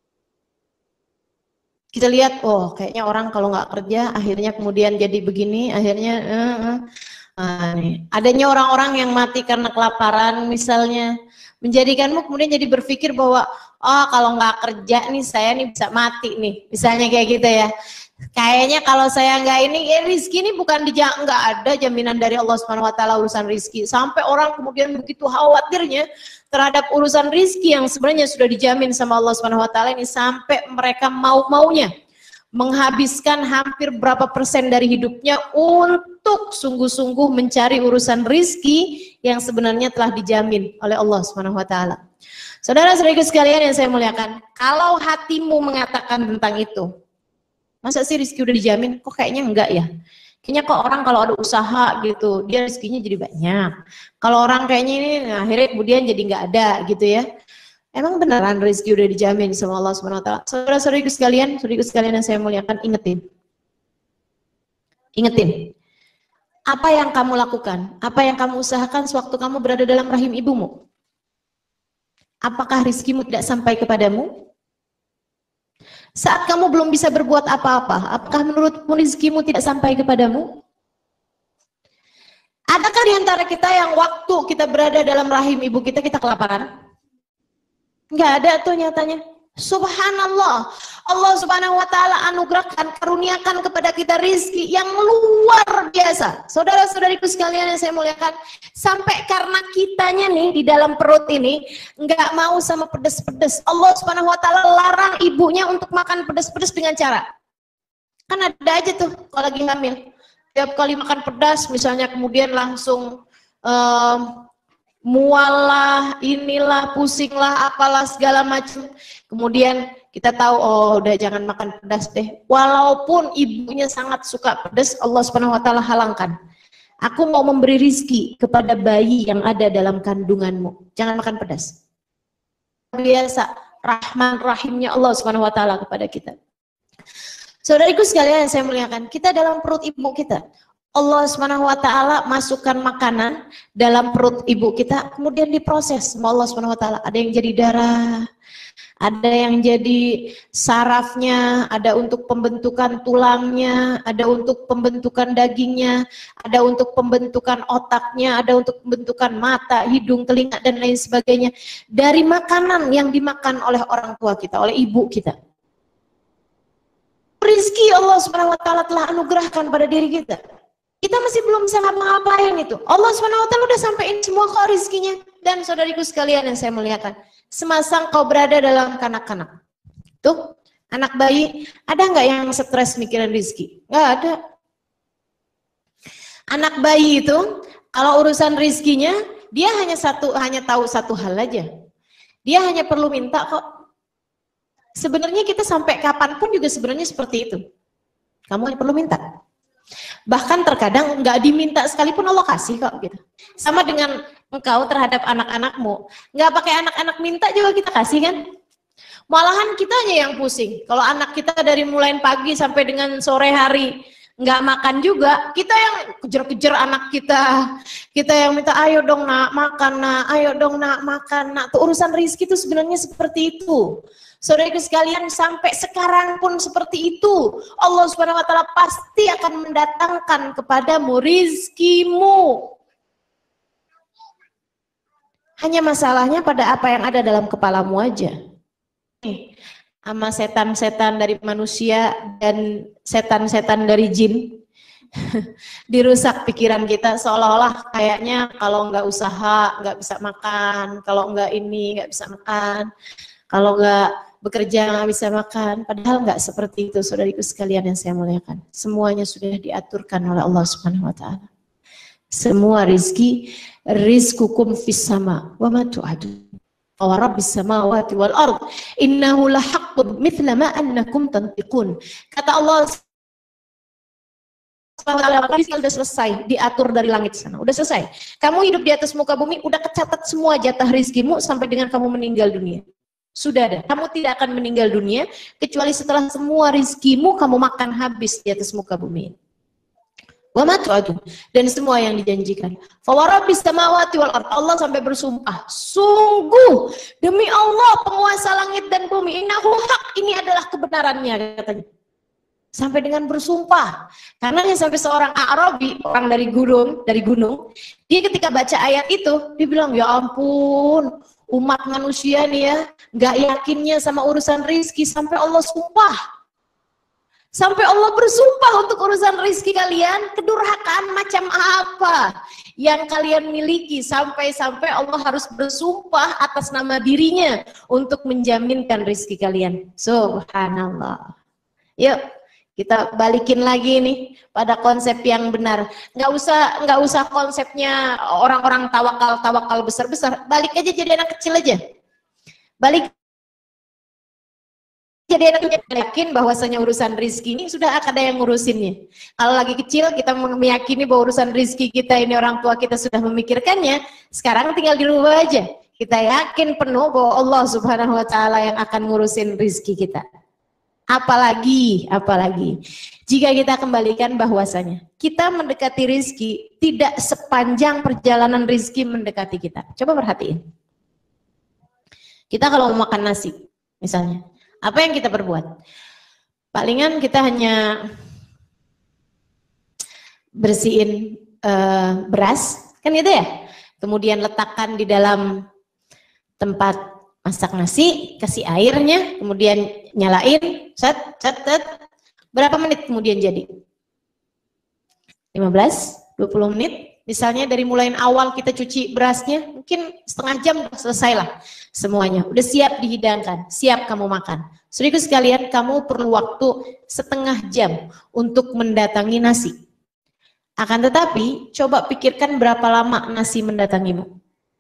Kita lihat, oh kayaknya orang kalau nggak kerja, akhirnya kemudian jadi begini, akhirnya... Uh, uh. Nah, nih. Adanya orang-orang yang mati karena kelaparan misalnya, menjadikanmu kemudian jadi berpikir bahwa oh kalau nggak kerja nih saya nih bisa mati nih, misalnya kayak gitu ya. Kayaknya kalau saya nggak ini, ya rizki ini bukan di, nggak ada jaminan dari Allah Subhanahu Wa Taala urusan rizki. Sampai orang kemudian begitu khawatirnya terhadap urusan rizki yang sebenarnya sudah dijamin sama Allah Subhanahu Wa Taala ini, sampai mereka mau-maunya menghabiskan hampir berapa persen dari hidupnya untuk sungguh-sungguh mencari urusan rizki yang sebenarnya telah dijamin oleh Allah Subhanahu Wa Taala. Saudara-saudariku sekalian yang saya muliakan, kalau hatimu mengatakan tentang itu, masa sih rizki udah dijamin? Kok kayaknya enggak ya? Kayaknya kok orang kalau ada usaha gitu, dia rizkinya jadi banyak. Kalau orang kayaknya ini nah, akhirnya kemudian jadi enggak ada gitu ya. Emang beneran rezeki udah dijamin sama Allah Subhanahu Wa Taala? Saudara-saudariku sekalian, saudariku sekalian yang saya muliakan, ingetin. Ingetin. Apa yang kamu lakukan? Apa yang kamu usahakan sewaktu kamu berada dalam rahim ibumu? Apakah rizkimu tidak sampai kepadamu? Saat kamu belum bisa berbuat apa-apa, apakah menurutmu rizkimu tidak sampai kepadamu? Adakah di antara kita yang waktu kita berada dalam rahim ibu kita, kita kelaparan? Enggak ada tuh nyatanya. Subhanallah, Allah Subhanahu Wa Taala anugerahkan, karuniakan kepada kita rizki yang luar biasa. Saudara-saudariku sekalian yang saya muliakan, sampai karena kitanya nih di dalam perut ini nggak mau sama pedes-pedes, Allah Subhanahu Wa Taala larang ibunya untuk makan pedes-pedes dengan cara, kan ada aja tuh kalau lagi hamil, tiap kali makan pedas misalnya kemudian langsung um, mual lah, inilah, pusing lah, apalah segala macam. Kemudian kita tahu, oh udah jangan makan pedas deh. Walaupun ibunya sangat suka pedas, Allah Subhanahu Wa Taala halangkan. Aku mau memberi rizki kepada bayi yang ada dalam kandunganmu. Jangan makan pedas. Biasa, Rahman Rahimnya Allah Subhanahu Wa Taala kepada kita. Saudariku sekalian yang saya muliakan, kita dalam perut ibu kita, Allah Subhanahu Wa Taala masukkan makanan dalam perut ibu kita, kemudian diproses sama Allah Subhanahu Wa Taala. Ada yang jadi darah, ada yang jadi sarafnya, ada untuk pembentukan tulangnya, ada untuk pembentukan dagingnya, ada untuk pembentukan otaknya, ada untuk pembentukan mata, hidung, telinga, dan lain sebagainya. Dari makanan yang dimakan oleh orang tua kita, oleh ibu kita. Rizki Allah Subhanahu Wa Taala telah anugerahkan pada diri kita. Kita masih belum bisa ngapa-ngapain itu. Allah Subhanahu Wa Taala udah sampein semua kok rizkinya. Dan saudariku sekalian yang saya muliakan, semasa kau berada dalam kanak-kanak, tuh anak bayi, ada nggak yang stres mikirin rizki? Nggak ada. Anak bayi itu kalau urusan rizkinya, dia hanya satu, hanya tahu satu hal aja. Dia hanya perlu minta kok. Sebenarnya kita sampai kapanpun juga sebenarnya seperti itu. Kamu hanya perlu minta. Bahkan terkadang nggak diminta sekalipun Allah kasih kok gitu. Sama dengan engkau terhadap anak-anakmu, nggak pakai anak-anak minta juga kita kasih kan. Malahan kitanya yang pusing. Kalau anak kita dari mulai pagi sampai dengan sore hari nggak makan juga, kita yang kejar-kejar anak kita. Kita yang minta, ayo dong nak makan nak, ayo dong nak makan nak. Tuh urusan rizki itu sebenarnya seperti itu. Saudaraku sekalian, sampai sekarang pun seperti itu. Allah Subhanahu Wa Taala pasti akan mendatangkan kepadamu rizkimu. Hanya masalahnya pada apa yang ada dalam kepalamu aja. Nih, sama setan-setan dari manusia dan setan-setan dari jin dirusak pikiran kita, seolah-olah kayaknya kalau nggak usaha nggak bisa makan, kalau nggak ini nggak bisa makan, kalau nggak bekerja nggak bisa makan. Padahal nggak seperti itu, saudariku sekalian yang saya muliakan. Semuanya sudah diaturkan oleh Allah Subhanahu Wa Taala. Semua rizki, rizkukum fis sama wa ma tu'adun. Wa rabbis samawati wal ard innahu lahaqqun mithla ma annakum tantiqun. Kata Allah subhanahu wa taala rizki udah selesai, diatur dari langit sana, udah selesai. Kamu hidup di atas muka bumi, udah kecatat semua jatah rizkimu sampai dengan kamu meninggal dunia. Sudah ada. Kamu tidak akan meninggal dunia kecuali setelah semua rizkimu kamu makan habis di atas muka bumi. Wa ma tu'adun, dan semua yang dijanjikan. Fa wa rabbis samawati wal ardh, Allah sampai bersumpah, sungguh demi Allah penguasa langit dan bumi, innahu haq, ini adalah kebenarannya katanya. Sampai dengan bersumpah. Karena sampai seorang Arabi, orang dari gunung, dari gunung, dia ketika baca ayat itu, dia bilang, ya ampun, umat manusia nih ya, nggak yakinnya sama urusan rizki sampai Allah sumpah. Sampai Allah bersumpah untuk urusan rizki kalian, kedurhakaan macam apa yang kalian miliki, sampai-sampai Allah harus bersumpah atas nama dirinya untuk menjaminkan rizki kalian. Subhanallah. Yuk, kita balikin lagi nih pada konsep yang benar. Nggak usah, nggak usah konsepnya orang-orang tawakal-tawakal besar-besar. Balik aja jadi anak kecil aja. Balik jadi anak yakin bahwasanya urusan rizki ini sudah ada yang ngurusinnya. Kalau lagi kecil kita meyakini bahwa urusan rizki kita ini orang tua kita sudah memikirkannya, sekarang tinggal dirubah aja. Kita yakin penuh bahwa Allah subhanahu wa ta'ala yang akan ngurusin rizki kita. Apalagi, apalagi jika kita kembalikan bahwasanya kita mendekati rizki tidak sepanjang perjalanan rizki mendekati kita. Coba perhatiin. Kita kalau mau makan nasi misalnya, apa yang kita perbuat? Palingan kita hanya bersihin uh, beras, kan gitu ya? Kemudian letakkan di dalam tempat masak nasi, kasih airnya, kemudian nyalain, set, set, set. Berapa menit kemudian jadi? lima belas, dua puluh menit. Misalnya dari mulai awal kita cuci berasnya, mungkin setengah jam selesai lah semuanya. Udah siap dihidangkan, siap kamu makan. Saudaraku sekalian, kamu perlu waktu setengah jam untuk mendatangi nasi. Akan tetapi, coba pikirkan berapa lama nasi mendatangimu.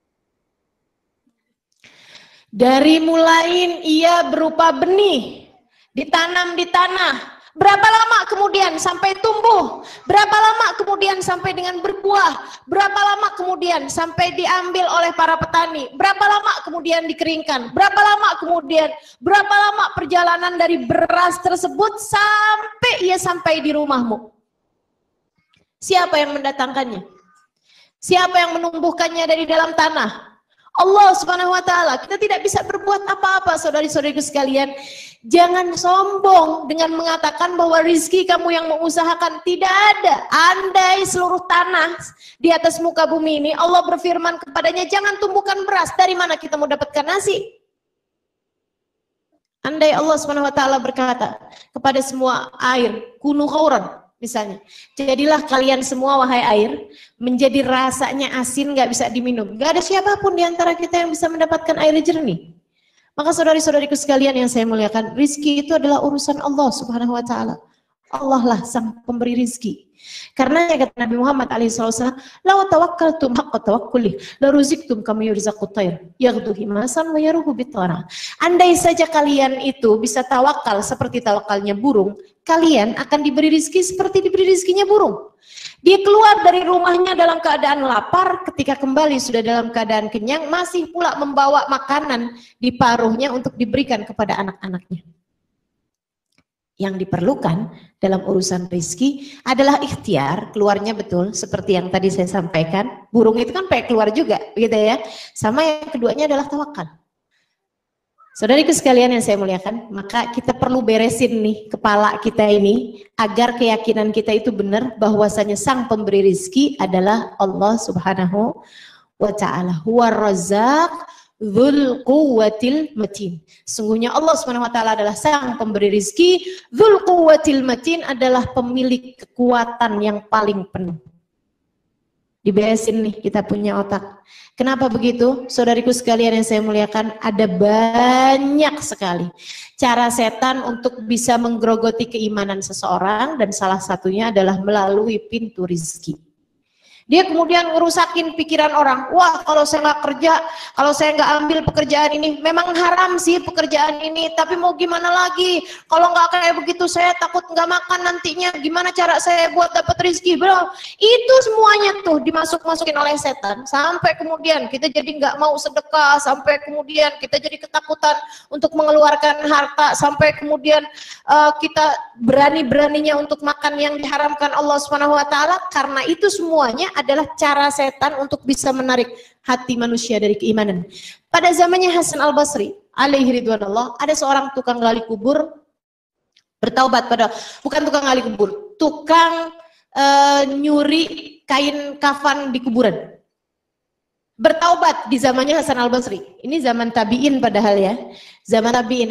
Dari mulai ia berupa benih, ditanam di tanah. Berapa lama kemudian sampai tumbuh? Berapa lama kemudian sampai dengan berbuah? Berapa lama kemudian sampai diambil oleh para petani? Berapa lama kemudian dikeringkan? Berapa lama kemudian? Berapa lama perjalanan dari beras tersebut sampai ia sampai di rumahmu? Siapa yang mendatangkannya? Siapa yang menumbuhkannya dari dalam tanah? Allah subhanahu wa ta'ala. Kita tidak bisa berbuat apa-apa, saudari-saudariku sekalian. Jangan sombong dengan mengatakan bahwa rizki kamu yang mengusahakan. Tidak ada. Andai seluruh tanah di atas muka bumi ini Allah berfirman kepadanya, jangan tumbuhkan beras, dari mana kita mau dapatkan nasi? Andai Allah subhanahu wa ta'ala berkata kepada semua air, kunu khauran, misalnya, jadilah kalian semua wahai air, menjadi rasanya asin, gak bisa diminum. Gak ada siapapun di antara kita yang bisa mendapatkan air jernih. Maka saudari-saudariku sekalian yang saya muliakan, rizki itu adalah urusan Allah subhanahu wa ta'ala. Allah lah sang pemberi rizki. Karena ya kata Nabi Muhammad alaihi wasallam, "Law tawakkaltum haqqa tawakkuli, la ruziktum kama yurzaqut tayr, yaghdu himasan wa yaruhu bitara." Andai saja kalian itu bisa tawakal seperti tawakalnya burung, kalian akan diberi rizki seperti diberi rizkinya burung. Dia keluar dari rumahnya dalam keadaan lapar, ketika kembali sudah dalam keadaan kenyang, masih pula membawa makanan di paruhnya untuk diberikan kepada anak-anaknya. Yang diperlukan dalam urusan rizki adalah ikhtiar, keluarnya betul seperti yang tadi saya sampaikan. Burung itu kan pengen keluar juga, begitu ya. Sama yang keduanya adalah tawakal. Saudariku sekalian yang saya muliakan, maka kita perlu beresin nih kepala kita ini agar keyakinan kita itu benar bahwasanya sang pemberi rizki adalah Allah subhanahu wa ta'ala. Huwa razzaq dzul quwwatil matin. Sungguhnya Allah subhanahu wa ta'ala adalah sang pemberi rizki. Dzul quwwatil matin adalah pemilik kekuatan yang paling penuh. Diberesin nih kita punya otak. Kenapa begitu? Saudariku sekalian yang saya muliakan, ada banyak sekali cara setan untuk bisa menggerogoti keimanan seseorang, dan salah satunya adalah melalui pintu rizki. Dia kemudian ngerusakin pikiran orang. Wah, kalau saya nggak kerja, kalau saya nggak ambil pekerjaan ini, memang haram sih pekerjaan ini, tapi mau gimana lagi? Kalau nggak kayak begitu, saya takut nggak makan nantinya. Gimana cara saya buat dapat rezeki, bro? Itu semuanya tuh dimasuk-masukin oleh setan. Sampai kemudian kita jadi nggak mau sedekah, sampai kemudian kita jadi ketakutan untuk mengeluarkan harta, sampai kemudian uh, kita berani-beraninya untuk makan yang diharamkan Allah Subhanahu Wa Taala. Karena itu semuanya adalah cara setan untuk bisa menarik hati manusia dari keimanan. Pada zamannya Hasan Al-Basri alaihi ridwanullah, ada seorang tukang gali kubur bertaubat pada, bukan tukang gali kubur, tukang uh, nyuri kain kafan di kuburan. Bertaubat di zamannya Hasan Al-Basri. Ini zaman tabi'in padahal ya. Zaman tabi'in.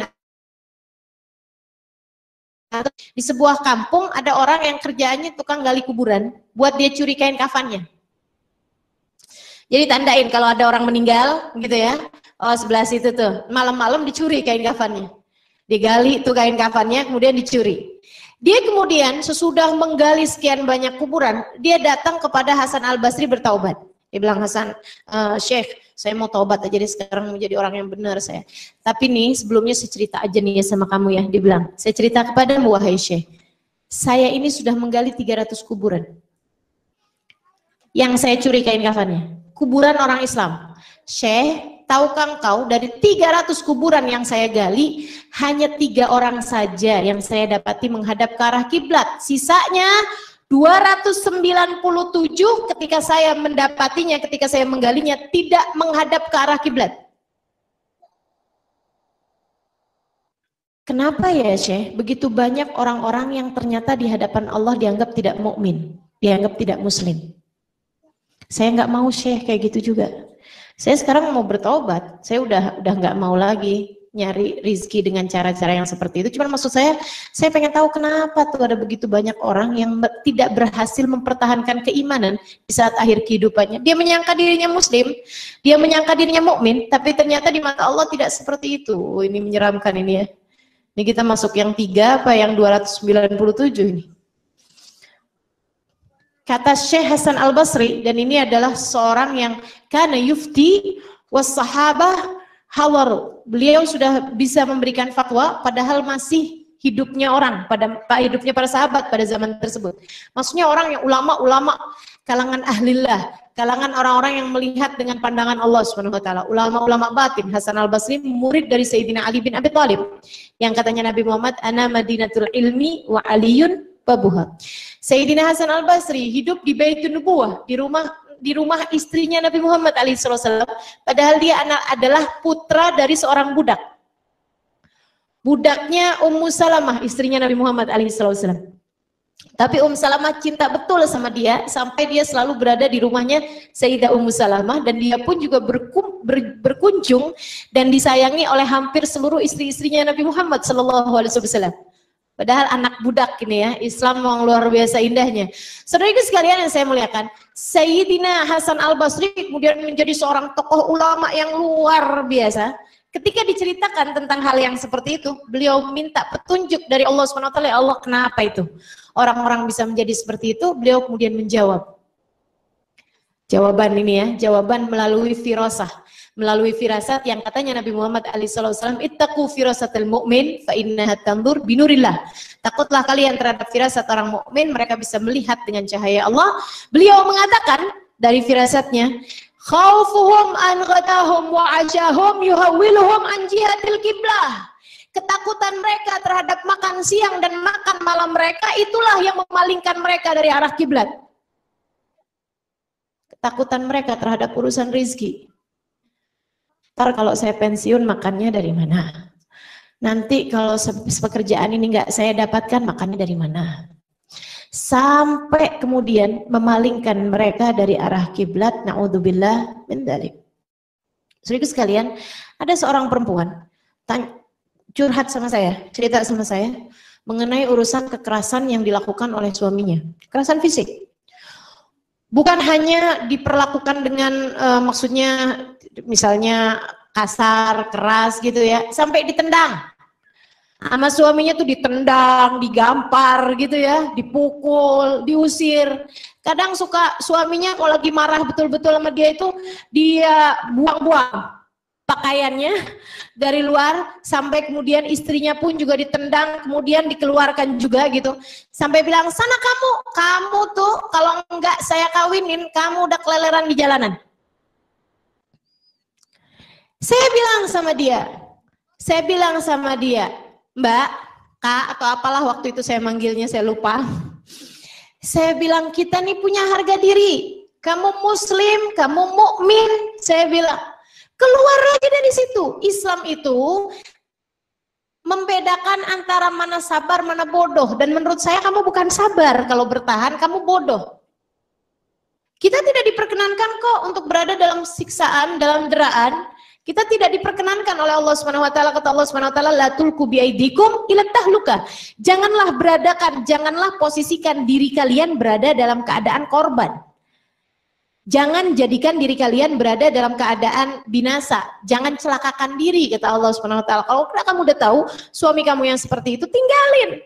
Di sebuah kampung ada orang yang kerjaannya tukang gali kuburan, buat dia curi kain kafannya. Jadi tandain kalau ada orang meninggal gitu ya, oh sebelah situ tuh, malam-malam dicuri kain kafannya. Digali tuh kain kafannya, kemudian dicuri. Dia kemudian sesudah menggali sekian banyak kuburan, dia datang kepada Hasan Al-Basri bertaubat. Dia bilang, Hasan, uh, Syekh, saya mau taubat aja deh sekarang menjadi orang yang benar saya. Tapi nih sebelumnya saya cerita aja nih ya sama kamu ya. Dia bilang, saya cerita kepadamu wahai Syekh, saya ini sudah menggali tiga ratus kuburan. Yang saya curi kain kafannya, kuburan orang Islam. Syekh, tahukah engkau dari tiga ratus kuburan yang saya gali, hanya tiga orang saja yang saya dapati menghadap ke arah kiblat. Sisanya dua ratus sembilan puluh tujuh ketika saya mendapatinya, ketika saya menggalinya, tidak menghadap ke arah kiblat. Kenapa ya Syekh? Begitu banyak orang-orang yang ternyata di hadapan Allah dianggap tidak mukmin, dianggap tidak muslim. Saya nggak mau Syekh kayak gitu juga. Saya sekarang mau bertobat, saya udah udah nggak mau lagi nyari rizki dengan cara-cara yang seperti itu. Cuman maksud saya, saya pengen tahu kenapa tuh ada begitu banyak orang yang tidak berhasil mempertahankan keimanan di saat akhir kehidupannya. Dia menyangka dirinya muslim, dia menyangka dirinya mukmin, tapi ternyata di mata Allah tidak seperti itu. Oh, ini menyeramkan ini ya. Ini kita masuk yang tiga apa yang dua ratus sembilan puluh tujuh ini. Kata Syekh Hasan Al-Basri, dan ini adalah seorang yang kana yufti was sahabah hawaru. Beliau sudah bisa memberikan fatwa padahal masih hidupnya orang, pada hidupnya para sahabat pada zaman tersebut. Maksudnya orang yang ulama-ulama, kalangan ahlillah, kalangan orang-orang yang melihat dengan pandangan Allah Subhanahu wa taala. Ulama-ulama batin. Hasan Al-Basri murid dari Sayyidina Ali bin Abi Thalib. Yang katanya Nabi Muhammad, ana madinatul ilmi wa aliyun babuha. Sayyidina Hasan Al-Basri hidup di Baitun Nubuwah, di rumah di rumah istrinya Nabi Muhammad alaihi wasallam, padahal dia anak adalah putra dari seorang budak. Budaknya Ummu Salamah, istrinya Nabi Muhammad alaihi wasallam. Tapi Ummu Salamah cinta betul sama dia, sampai dia selalu berada di rumahnya Sayyidah Ummu Salamah, dan dia pun juga berkum, ber, berkunjung dan disayangi oleh hampir seluruh istri-istrinya Nabi Muhammad sallallahu alaihi wasallam. Padahal anak budak ini ya, Islam memang luar biasa indahnya. Saudara sekalian yang saya muliakan, Sayyidina Hasan Al-Basri kemudian menjadi seorang tokoh ulama yang luar biasa. Ketika diceritakan tentang hal yang seperti itu, beliau minta petunjuk dari Allah subhanahu wa taala. Ya Allah, kenapa itu orang-orang bisa menjadi seperti itu? Beliau kemudian menjawab. Jawaban ini ya, jawaban melalui firasah. Melalui firasat yang katanya Nabi Muhammad alaihi wasallam, ittaqu firasatil mu'min fa innaha tandur binurillah. Takutlah kalian terhadap firasat orang mukmin, mereka bisa melihat dengan cahaya Allah. Beliau mengatakan dari firasatnya, khaufuhum an ghadahum wa ajahum yuhawwiluhum an jihadil qiblah. Ketakutan mereka terhadap makan siang dan makan malam mereka, itulah yang memalingkan mereka dari arah kiblat. Ketakutan mereka terhadap urusan rizki. Ntar kalau saya pensiun makannya dari mana? Nanti kalau pekerjaan ini nggak saya dapatkan makannya dari mana? Sampai kemudian memalingkan mereka dari arah kiblat. Naudzubillah min dzalik. Saudara sekalian, ada seorang perempuan tanya, curhat sama saya, cerita sama saya mengenai urusan kekerasan yang dilakukan oleh suaminya, kekerasan fisik. Bukan hanya diperlakukan dengan uh, maksudnya misalnya kasar, keras gitu ya, sampai ditendang. Sama suaminya tuh ditendang, digampar gitu ya, dipukul, diusir. Kadang suka suaminya kalau lagi marah betul-betul sama dia itu, dia buang-buang pakaiannya dari luar, sampai kemudian istrinya pun juga ditendang, kemudian dikeluarkan juga gitu. Sampai bilang, sana kamu, kamu tuh kalau enggak saya kawinin, kamu udah keleleran di jalanan. Saya bilang sama dia, saya bilang sama dia, Mbak, Kak, atau apalah waktu itu saya manggilnya, saya lupa. Saya bilang, kita nih punya harga diri. Kamu muslim, kamu mukmin. Saya bilang, keluar lagi dari situ. Islam itu membedakan antara mana sabar, mana bodoh. Dan menurut saya kamu bukan sabar kalau bertahan, kamu bodoh. Kita tidak diperkenankan kok untuk berada dalam siksaan, dalam deraan. Kita tidak diperkenankan oleh Allah Subhanahu wa taala. Kata Allah Subhanahu wa taala, la tulqu biaidikum ila tahluka. Janganlah beradakan, janganlah posisikan diri kalian berada dalam keadaan korban. Jangan jadikan diri kalian berada dalam keadaan binasa. Jangan celakakan diri, kata Allah Subhanahu wa taala. Kalau kamu udah tahu suami kamu yang seperti itu, tinggalin.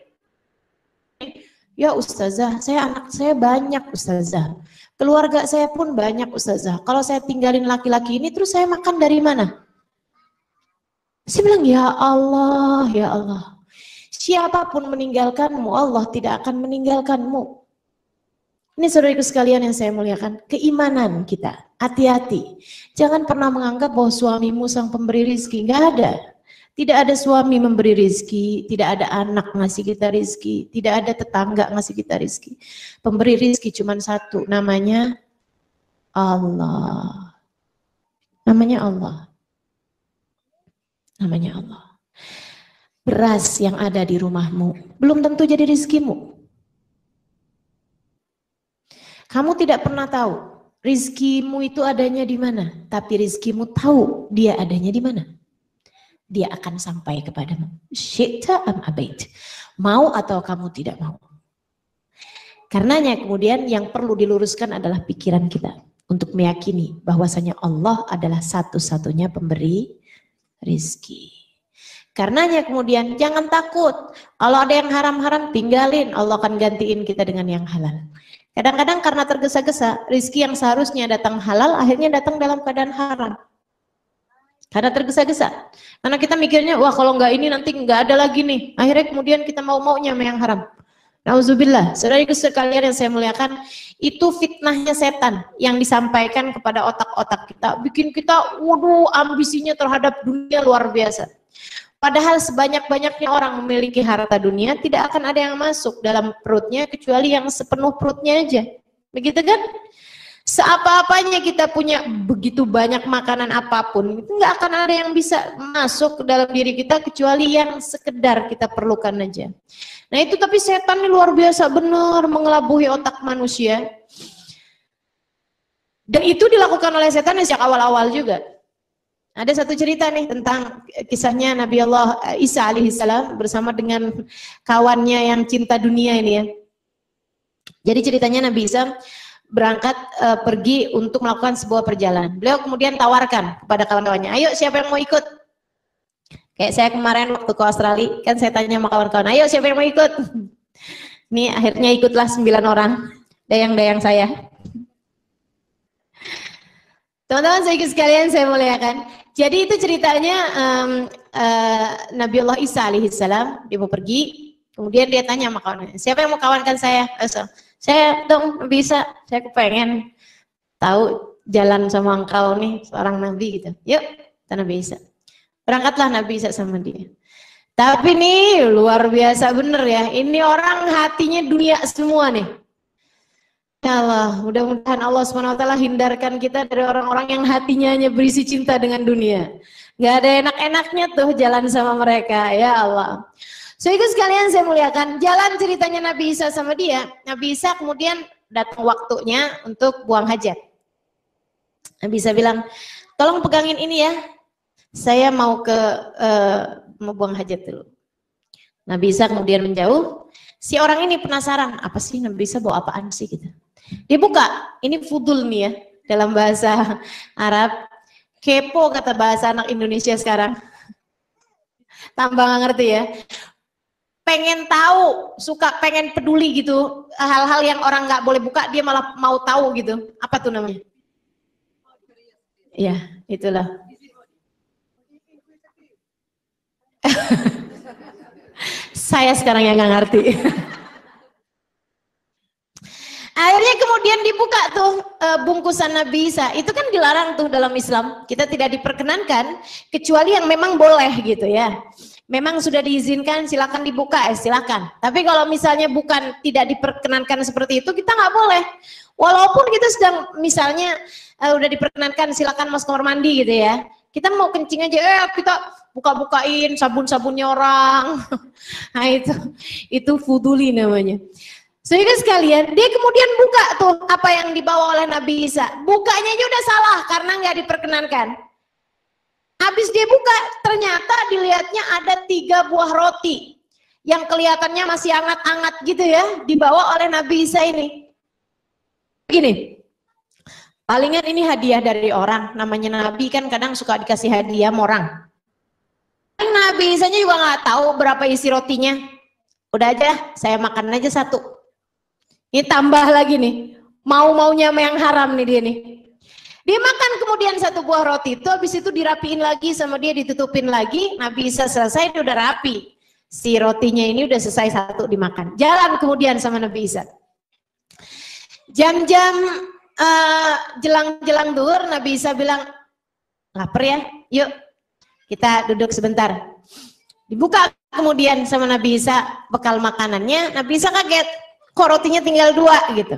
Ya ustazah, saya anak saya banyak ustazah. Keluarga saya pun banyak ustazah. Kalau saya tinggalin laki-laki ini, terus saya makan dari mana? Saya bilang, ya Allah, ya Allah. Siapapun meninggalkanmu, Allah tidak akan meninggalkanmu. Ini saudaraku sekalian yang saya muliakan, keimanan kita. Hati-hati. Jangan pernah menganggap bahwa suamimu sang pemberi rizki. Nggak ada. Tidak ada suami memberi rizki, tidak ada anak ngasih kita rizki, tidak ada tetangga ngasih kita rizki. Pemberi rizki cuma satu, namanya Allah. Namanya Allah. Namanya Allah. Beras yang ada di rumahmu belum tentu jadi rizkimu. Kamu tidak pernah tahu rizkimu itu adanya di mana, tapi rizkimu tahu dia adanya di mana. Dia akan sampai kepadamu. Syi'ta am abait. Mau atau kamu tidak mau. Karenanya kemudian yang perlu diluruskan adalah pikiran kita untuk meyakini bahwasanya Allah adalah satu-satunya pemberi rizki. Karenanya kemudian jangan takut. Kalau ada yang haram-haram tinggalin. Allah akan gantiin kita dengan yang halal. Kadang-kadang karena tergesa-gesa rizki yang seharusnya datang halal akhirnya datang dalam keadaan haram. Karena tergesa-gesa. Karena kita mikirnya, wah kalau nggak ini nanti nggak ada lagi nih. Akhirnya kemudian kita mau-maunya sama yang haram. Nauzubillah. Saudara-saudari sekalian yang saya muliakan, itu fitnahnya setan yang disampaikan kepada otak-otak kita. Bikin kita, waduh, ambisinya terhadap dunia luar biasa. Padahal sebanyak-banyaknya orang memiliki harta dunia, tidak akan ada yang masuk dalam perutnya kecuali yang sepenuh perutnya aja. Begitu kan? Seapa-apanya kita punya begitu banyak makanan apapun, itu nggak akan ada yang bisa masuk ke dalam diri kita kecuali yang sekedar kita perlukan aja. Nah itu tapi setan ini luar biasa benar mengelabuhi otak manusia. Dan itu dilakukan oleh setan sejak awal-awal juga. Ada satu cerita nih tentang kisahnya Nabi Allah Isa alaihissalam bersama dengan kawannya yang cinta dunia ini ya. Jadi ceritanya Nabi Isa berangkat uh, pergi untuk melakukan sebuah perjalanan. Beliau kemudian tawarkan kepada kawan-kawannya, ayo siapa yang mau ikut? Kayak saya kemarin waktu ke Australia, kan saya tanya sama kawan-kawan, ayo siapa yang mau ikut? Nih akhirnya ikutlah sembilan orang, dayang-dayang saya. Teman-teman saya sekalian saya muliakan. Jadi itu ceritanya um, uh, Nabi Allah Isa alaihissalam, dia mau pergi, kemudian dia tanya sama kawannya, siapa yang mau kawankan saya? Asal. Saya dong bisa, saya kepengen tahu jalan sama engkau nih seorang nabi gitu. Yuk, kita Nabi Isa. Berangkatlah Nabi Isa sama dia. Tapi nih luar biasa bener ya. Ini orang hatinya dunia semua nih. Ya Allah, mudah-mudahan Allah subhanahu wa taala hindarkan kita dari orang-orang yang hatinya hanya berisi cinta dengan dunia. Gak ada enak-enaknya tuh jalan sama mereka, ya Allah. So itu sekalian saya muliakan, jalan ceritanya Nabi Isa sama dia. Nabi Isa kemudian datang waktunya untuk buang hajat. Nabi Isa bilang, tolong pegangin ini ya, saya mau ke uh, mau buang hajat dulu. Nabi Isa kemudian menjauh. Si orang ini penasaran, apa sih Nabi Isa bawa apaan sih gitu. Dia buka, ini fudul nih ya dalam bahasa Arab. Kepo kata bahasa anak Indonesia sekarang. Tambah nggak ngerti ya. P pengen tahu, suka pengen peduli gitu, hal-hal yang orang nggak boleh buka dia malah mau tahu gitu. Apa tuh namanya? Iya, itulah. Saya sekarang yang nggak ngerti. Akhirnya kemudian dibuka tuh e, bungkusan Nabi Isa. Itu kan dilarang tuh dalam Islam. Kita tidak diperkenankan kecuali yang memang boleh gitu ya. Memang sudah diizinkan, silakan dibuka, eh silakan. Tapi kalau misalnya bukan tidak diperkenankan seperti itu, kita nggak boleh. Walaupun kita sedang misalnya e, udah diperkenankan, silakan masuk kamar mandi gitu ya. Kita mau kencing aja, eh kita buka-bukain sabun-sabunnya orang. Nah itu, itu fuduli namanya. Sehingga sekalian, dia kemudian buka tuh apa yang dibawa oleh Nabi Isa. Bukanya aja udah salah karena nggak diperkenankan. Habis dia buka, ternyata dilihatnya ada tiga buah roti yang kelihatannya masih hangat-hangat gitu ya, dibawa oleh Nabi Isa ini. Begini, palingan ini hadiah dari orang, namanya Nabi kan kadang suka dikasih hadiah sama orang. Nabi Isa juga nggak tahu berapa isi rotinya. Udah aja, saya makan aja satu. Ini tambah lagi nih, mau-maunya sama yang haram nih dia nih. Dia makan kemudian satu buah roti itu, habis itu dirapiin lagi sama dia, ditutupin lagi. Nabi Isa selesai, dia udah rapi. Si rotinya ini udah selesai satu dimakan. Jalan kemudian sama Nabi Isa. Jam-jam uh, jelang-jelang duhur, Nabi Isa bilang, lapar ya, yuk kita duduk sebentar. Dibuka kemudian sama Nabi Isa bekal makanannya. Nabi Isa kaget. Kok rotinya tinggal dua gitu.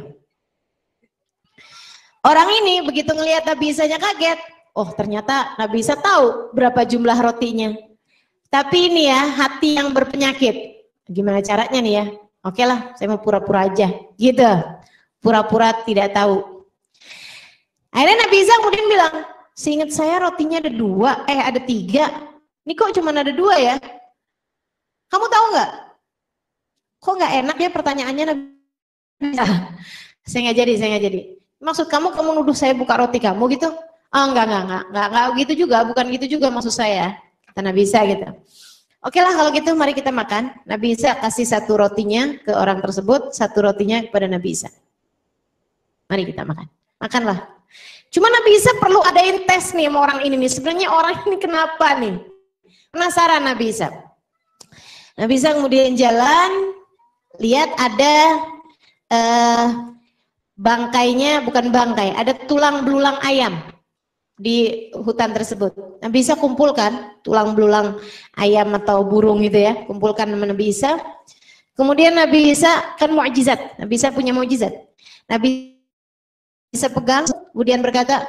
Orang ini begitu ngelihat Nabi Isa-nya kaget. Oh ternyata Nabi Isa tahu berapa jumlah rotinya. Tapi ini ya hati yang berpenyakit. Gimana caranya nih ya? Oke lah saya mau pura-pura aja gitu. Pura-pura tidak tahu. Akhirnya Nabi Isa kemudian bilang, seingat saya rotinya ada dua, eh ada tiga. Ini kok cuma ada dua ya? Kamu tahu nggak? Kok nggak enak ya pertanyaannya Nabi? Saya nggak jadi, saya nggak jadi. Maksud kamu, kamu nuduh saya buka roti kamu gitu? Oh enggak, enggak, enggak, enggak, enggak gitu juga, bukan gitu juga maksud saya. Kata Nabi Isa gitu. Oke lah kalau gitu mari kita makan. Nabi Isa kasih satu rotinya ke orang tersebut, satu rotinya kepada Nabi Isa. Mari kita makan. Makanlah. Cuma Nabi Isa perlu adain tes nih sama orang ini nih. Sebenarnya orang ini kenapa nih? Penasaran Nabi Isa. Nabi Isa kemudian jalan. Lihat ada uh, bangkainya, bukan bangkai, ada tulang belulang ayam di hutan tersebut. Nabi Isa kumpulkan tulang belulang ayam atau burung gitu ya, kumpulkan sama Nabi Isa. Kemudian Nabi Isa kan mukjizat, Nabi Isa punya mukjizat. Nabi Isa pegang, kemudian berkata,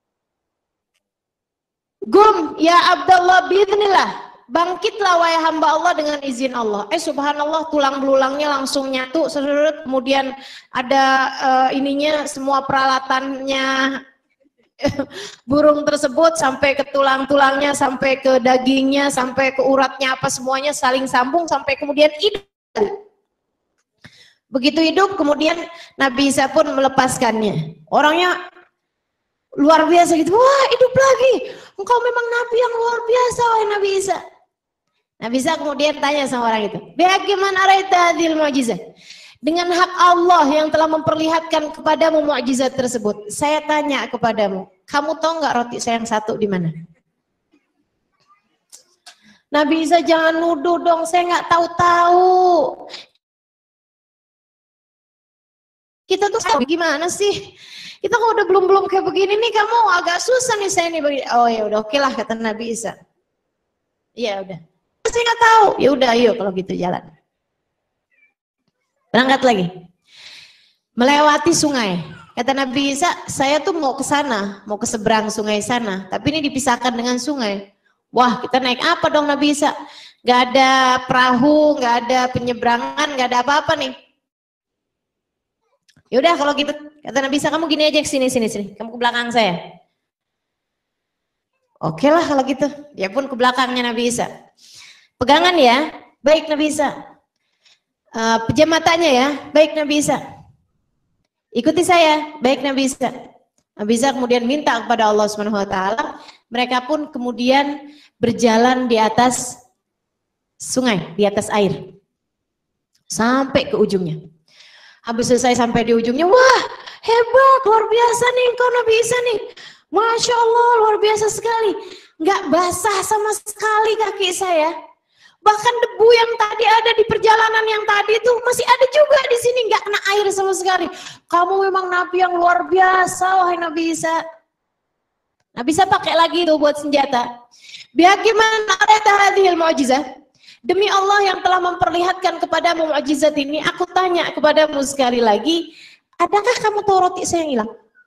Gum ya Abdullah biidznillah. Bangkitlah wahai hamba Allah dengan izin Allah. Eh subhanallah tulang belulangnya langsung nyatu, kemudian ada uh, ininya semua peralatannya burung tersebut sampai ke tulang-tulangnya, sampai ke dagingnya, sampai ke uratnya apa semuanya saling sambung sampai kemudian hidup. Begitu hidup kemudian Nabi Isa pun melepaskannya. Orangnya luar biasa gitu. Wah hidup lagi. Engkau memang Nabi yang luar biasa wahai Nabi Isa. Nabi Isa kemudian tanya sama orang itu, bagaimana araita hadhil mu'jizah? Dengan hak Allah yang telah memperlihatkan kepadamu mukjizat tersebut, saya tanya kepadamu, kamu tahu nggak roti saya yang satu di mana? Nabi Isa jangan nuduh dong, saya nggak tahu-tahu. Kita tuh gimana sih? Kita kok udah belum-belum kayak begini nih, kamu agak susah nih saya nih. Oh ya udah oke lah kata Nabi Isa. Iya udah. Saya nggak tahu. Ya udah ayo kalau gitu jalan. Berangkat lagi. Melewati sungai. Kata Nabi Isa, saya tuh mau ke sana, mau ke seberang sungai sana, tapi ini dipisahkan dengan sungai. Wah, kita naik apa dong Nabi Isa? Gak ada perahu, gak ada penyeberangan, gak ada apa-apa nih. Ya udah kalau gitu, kata Nabi Isa, kamu gini aja ke sini sini sini, kamu ke belakang saya. Oke lah kalau gitu, dia pun ke belakangnya Nabi Isa. Pegangan ya, baik Nabi Isa. Uh, pejam matanya ya, baik Nabi Isa. Ikuti saya, baik Nabi Isa. Nabi Isa kemudian minta kepada Allah Subhanahu Wa Taala. Mereka pun kemudian berjalan di atas sungai, di atas air. sampai ke ujungnya. Habis selesai sampai di ujungnya, wah hebat, luar biasa nih engkau Nabi Isa nih. Masya Allah, luar biasa sekali. Nggak basah sama sekali kaki saya. Bahkan debu yang tadi ada di perjalanan yang tadi itu masih ada juga di sini, nggak kena air sama sekali. Kamu memang Nabi yang luar biasa, wahai Nabi Isa. Nabi Isa pakai lagi itu buat senjata. Bagaimana ada hadhil mu'jizah? Demi Allah yang telah memperlihatkan kepadamu mukjizat ini, aku tanya kepadamu sekali lagi, adakah kamu tahu roti saya yang hilang?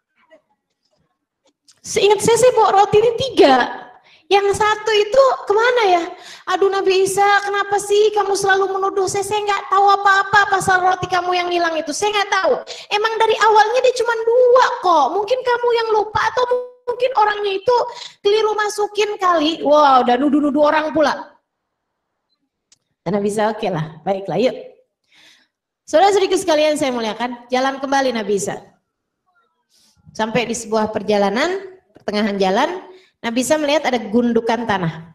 Seingat saya, saya bawa roti ini tiga. Yang satu itu kemana ya? Aduh Nabi Isa, kenapa sih kamu selalu menuduh saya? Saya nggak tahu apa-apa pasal roti kamu yang hilang itu. Saya nggak tahu. Emang dari awalnya dia cuma dua kok. Mungkin kamu yang lupa atau mungkin orangnya itu keliru masukin kali. Wow, udah nuduh-nuduh orang pula. Dan Nabi Isa, oke okay lah, baiklah yuk. Saudara-saudariku sekalian saya muliakan, jalan kembali Nabi Isa. Sampai di sebuah perjalanan, pertengahan jalan, Nabi Isa melihat ada gundukan tanah.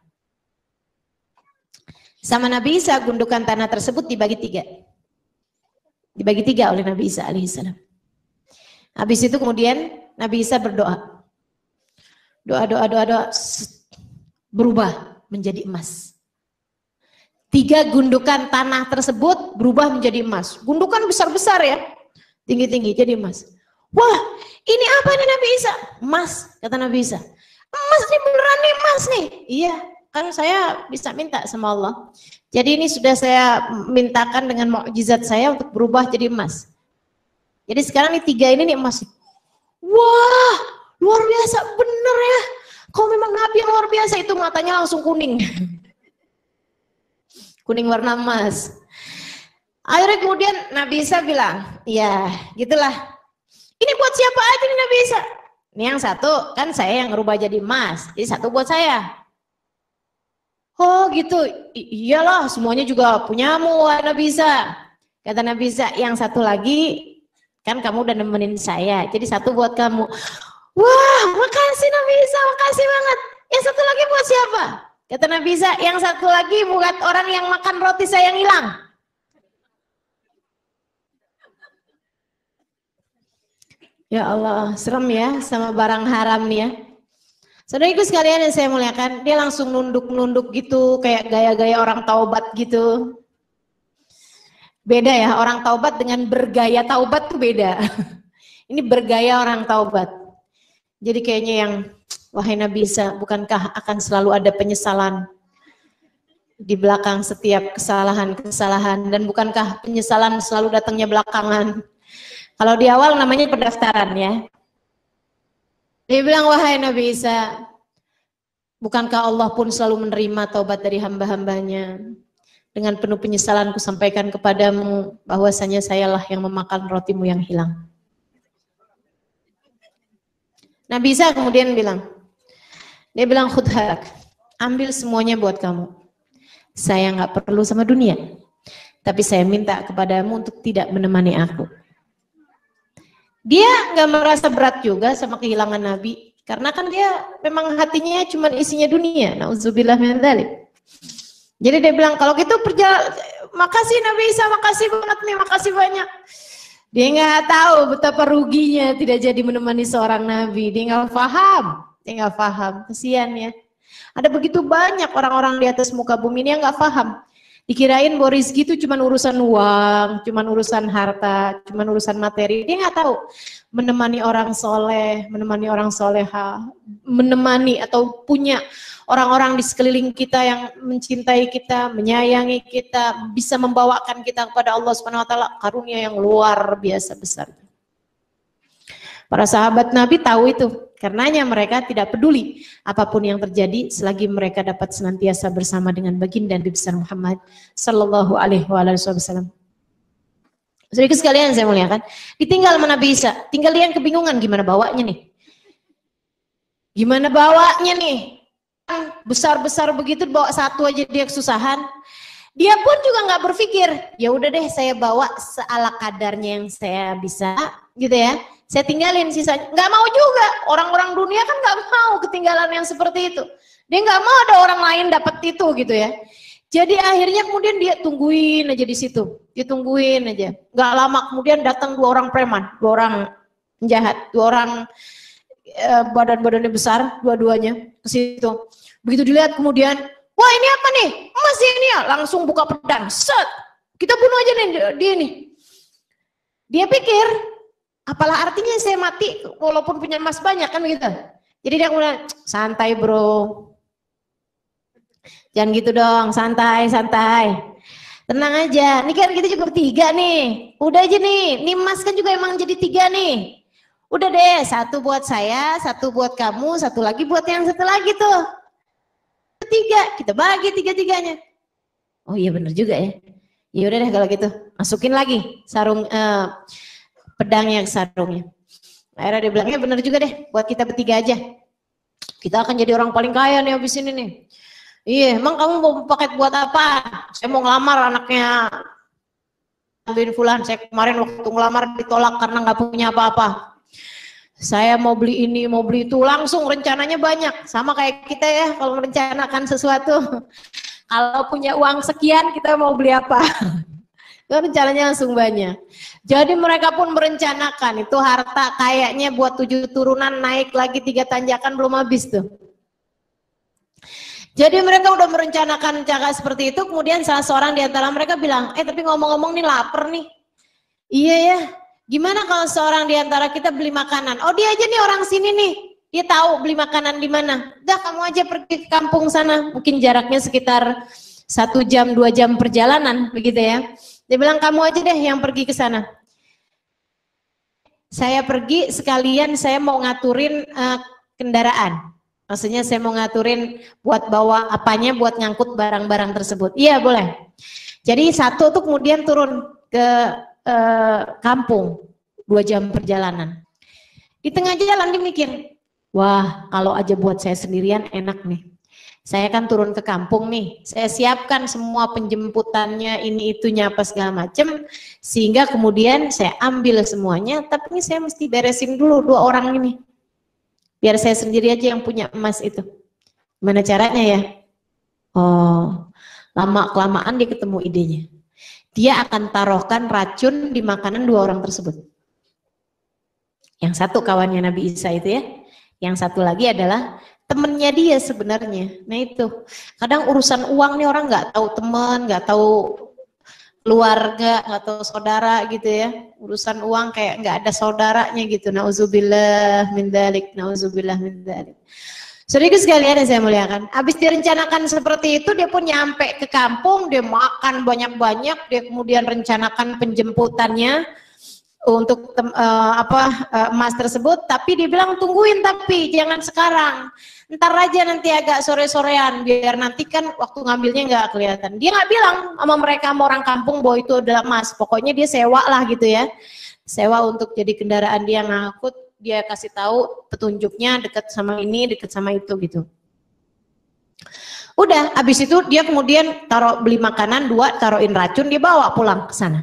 Sama Nabi Isa, gundukan tanah tersebut dibagi tiga. Dibagi tiga oleh Nabi Isa alaihissalam. Habis itu kemudian Nabi Isa berdoa. Doa, doa, doa, doa, berubah menjadi emas. Tiga gundukan tanah tersebut berubah menjadi emas. Gundukan besar-besar ya, tinggi-tinggi jadi emas. Wah, ini apa nih Nabi Isa? Emas, kata Nabi Isa. Emas nih beneran nih emas nih. Iya, kan saya bisa minta sama Allah. Jadi ini sudah saya mintakan dengan mukjizat saya untuk berubah jadi emas. Jadi sekarang nih tiga ini nih emas. Wah, luar biasa bener ya. Kau memang Nabi yang luar biasa, itu matanya langsung kuning. Kuning warna emas. Akhirnya kemudian Nabi Isa bilang, ya gitulah. Ini buat siapa aja nih Nabi Isa? Ini yang satu kan saya yang ngerubah jadi emas, jadi satu buat saya. Oh gitu, I iyalah semuanya juga punyamu wahai Nabi Isa. Kata Nabi Isa, yang satu lagi kan kamu udah nemenin saya, jadi satu buat kamu. Wah makasih Nabi Isa, makasih banget. Yang satu lagi buat siapa? Kata Nabi Isa, yang satu lagi buat orang yang makan roti saya yang hilang. Ya Allah, serem ya sama barang haram nih ya. Saudara-saudariku sekalian yang saya muliakan, dia langsung nunduk-nunduk gitu, kayak gaya-gaya orang taubat gitu. Beda ya, orang taubat dengan bergaya taubat tuh beda. Ini bergaya orang taubat. Jadi kayaknya yang, wahai Nabi Isa, bukankah akan selalu ada penyesalan di belakang setiap kesalahan-kesalahan, dan bukankah penyesalan selalu datangnya belakangan? Kalau di awal namanya pendaftaran ya. Dia bilang, wahai Nabi Isa, bukankah Allah pun selalu menerima taubat dari hamba-hambanya? Dengan penuh penyesalan ku sampaikan kepadamu bahwasanya sayalah yang memakan rotimu yang hilang. Nabi Isa kemudian bilang, dia bilang, khudhak, ambil semuanya buat kamu. Saya nggak perlu sama dunia, tapi saya minta kepadamu untuk tidak menemani aku. Dia nggak merasa berat juga sama kehilangan Nabi, karena kan dia memang hatinya cuma isinya dunia. Nauzubillah min dzalik. Jadi dia bilang, kalau gitu perjalanan, makasih Nabi Isa, makasih banget nih, makasih banyak. Dia nggak tahu betapa ruginya tidak jadi menemani seorang Nabi. Dia nggak paham, dia nggak paham. Kesian ya. Ada begitu banyak orang-orang di atas muka bumi ini yang nggak paham. Dikirain bahwa rezeki itu cuma urusan uang, cuma urusan harta, cuma urusan materi. Dia nggak tahu menemani orang soleh, menemani orang soleha, menemani atau punya orang-orang di sekeliling kita yang mencintai kita, menyayangi kita, bisa membawakan kita kepada Allah Subhanahu Wa Taala, karunia yang luar biasa besar. Para sahabat Nabi tahu itu, karenanya mereka tidak peduli apapun yang terjadi selagi mereka dapat senantiasa bersama dengan baginda Nabi besar Muhammad Sallallahu Alaihi Wasallam. Saudara sekalian saya muliakan, ditinggal sama Nabi Isa, tinggal dia yang kebingungan gimana bawanya nih, gimana bawanya nih, besar-besar begitu bawa satu aja dia kesusahan. Dia pun juga nggak berpikir, ya udah deh saya bawa seala kadarnya yang saya bisa, gitu ya. Saya tinggalin sisanya, nggak mau juga. Orang-orang dunia kan nggak mau ketinggalan yang seperti itu. Dia nggak mau ada orang lain dapat itu gitu ya. Jadi akhirnya kemudian dia tungguin aja di situ, dia tungguin aja. Gak lama kemudian datang dua orang preman, dua orang penjahat, dua orang eh, badan-badannya besar, dua-duanya ke situ. Begitu dilihat kemudian, wah ini apa nih? Emas ini ya, langsung buka pedang, set, kita bunuh aja nih dia nih. Dia pikir, apalah artinya saya mati walaupun punya emas banyak kan begitu. Jadi dia kemudian, santai bro. Jangan gitu dong, santai, santai. Tenang aja, ini kan kita juga bertiga nih. Udah aja nih, nih emas kan juga emang jadi tiga nih. Udah deh, satu buat saya, satu buat kamu, satu lagi buat yang satu lagi tuh. Tiga, kita bagi tiga-tiganya. Oh iya bener juga ya. Ya udah deh kalau gitu, masukin lagi sarung eh, pedangnya ke sarungnya. Akhirnya dia bilangnya bener juga deh, buat kita bertiga aja. Kita akan jadi orang paling kaya nih habis ini nih. Iya, emang kamu mau paket buat apa? Saya mau ngelamar anaknya bin Fulan. Saya kemarin waktu ngelamar ditolak karena nggak punya apa-apa. Saya mau beli ini, mau beli itu, langsung rencananya banyak. Sama kayak kita ya, kalau merencanakan sesuatu. Kalau punya uang sekian, kita mau beli apa? Rencananya langsung banyak. Jadi mereka pun merencanakan, itu harta kayaknya buat tujuh turunan naik lagi tiga tanjakan belum habis tuh. Jadi mereka udah merencanakan cara seperti itu, kemudian salah seorang di antara mereka bilang, eh tapi ngomong-ngomong nih lapar nih. Iya ya, gimana kalau seorang di antara kita beli makanan? Oh dia aja nih orang sini nih, dia tahu beli makanan di mana. Udah kamu aja pergi ke kampung sana, mungkin jaraknya sekitar satu jam, dua jam perjalanan, begitu ya. Dia bilang kamu aja deh yang pergi ke sana. Saya pergi sekalian saya mau ngaturin uh, kendaraan. Maksudnya saya mau ngaturin buat bawa apanya, buat ngangkut barang-barang tersebut. Iya boleh. Jadi satu tuh kemudian turun ke uh, kampung, dua jam perjalanan. Di tengah jalan dia mikir, wah kalau aja buat saya sendirian enak nih. Saya kan turun ke kampung nih, saya siapkan semua penjemputannya, ini itunya apa segala macam, sehingga kemudian saya ambil semuanya, tapi ini saya mesti beresin dulu dua orang ini. Biar saya sendiri aja yang punya emas itu. Gimana caranya ya? Oh, lama-kelamaan dia ketemu idenya. Dia akan taruhkan racun di makanan dua orang tersebut. Yang satu kawannya Nabi Isa itu ya, yang satu lagi adalah temennya dia sebenarnya. Nah itu, kadang urusan uang nih orang nggak tahu teman, nggak tahu keluarga, nggak tahu saudara gitu ya. Urusan uang kayak nggak ada saudaranya gitu. Nauzubillah min dzalik, nauzubillah min dzalik. Saudara sekalian yang saya muliakan, habis direncanakan seperti itu, dia pun nyampe ke kampung, dia makan banyak-banyak, dia kemudian rencanakan penjemputannya untuk uh, apa uh, emas tersebut, tapi dia bilang tungguin tapi jangan sekarang, ntar aja nanti agak sore-sorean biar nanti kan waktu ngambilnya nggak kelihatan. Dia nggak bilang sama mereka, sama orang kampung bahwa itu adalah emas, pokoknya dia sewa lah gitu ya, sewa untuk jadi kendaraan dia ngangkut, dia kasih tahu petunjuknya dekat sama ini, dekat sama itu gitu. Udah, habis itu dia kemudian taruh beli makanan dua, taruhin racun, dia bawa pulang ke sana.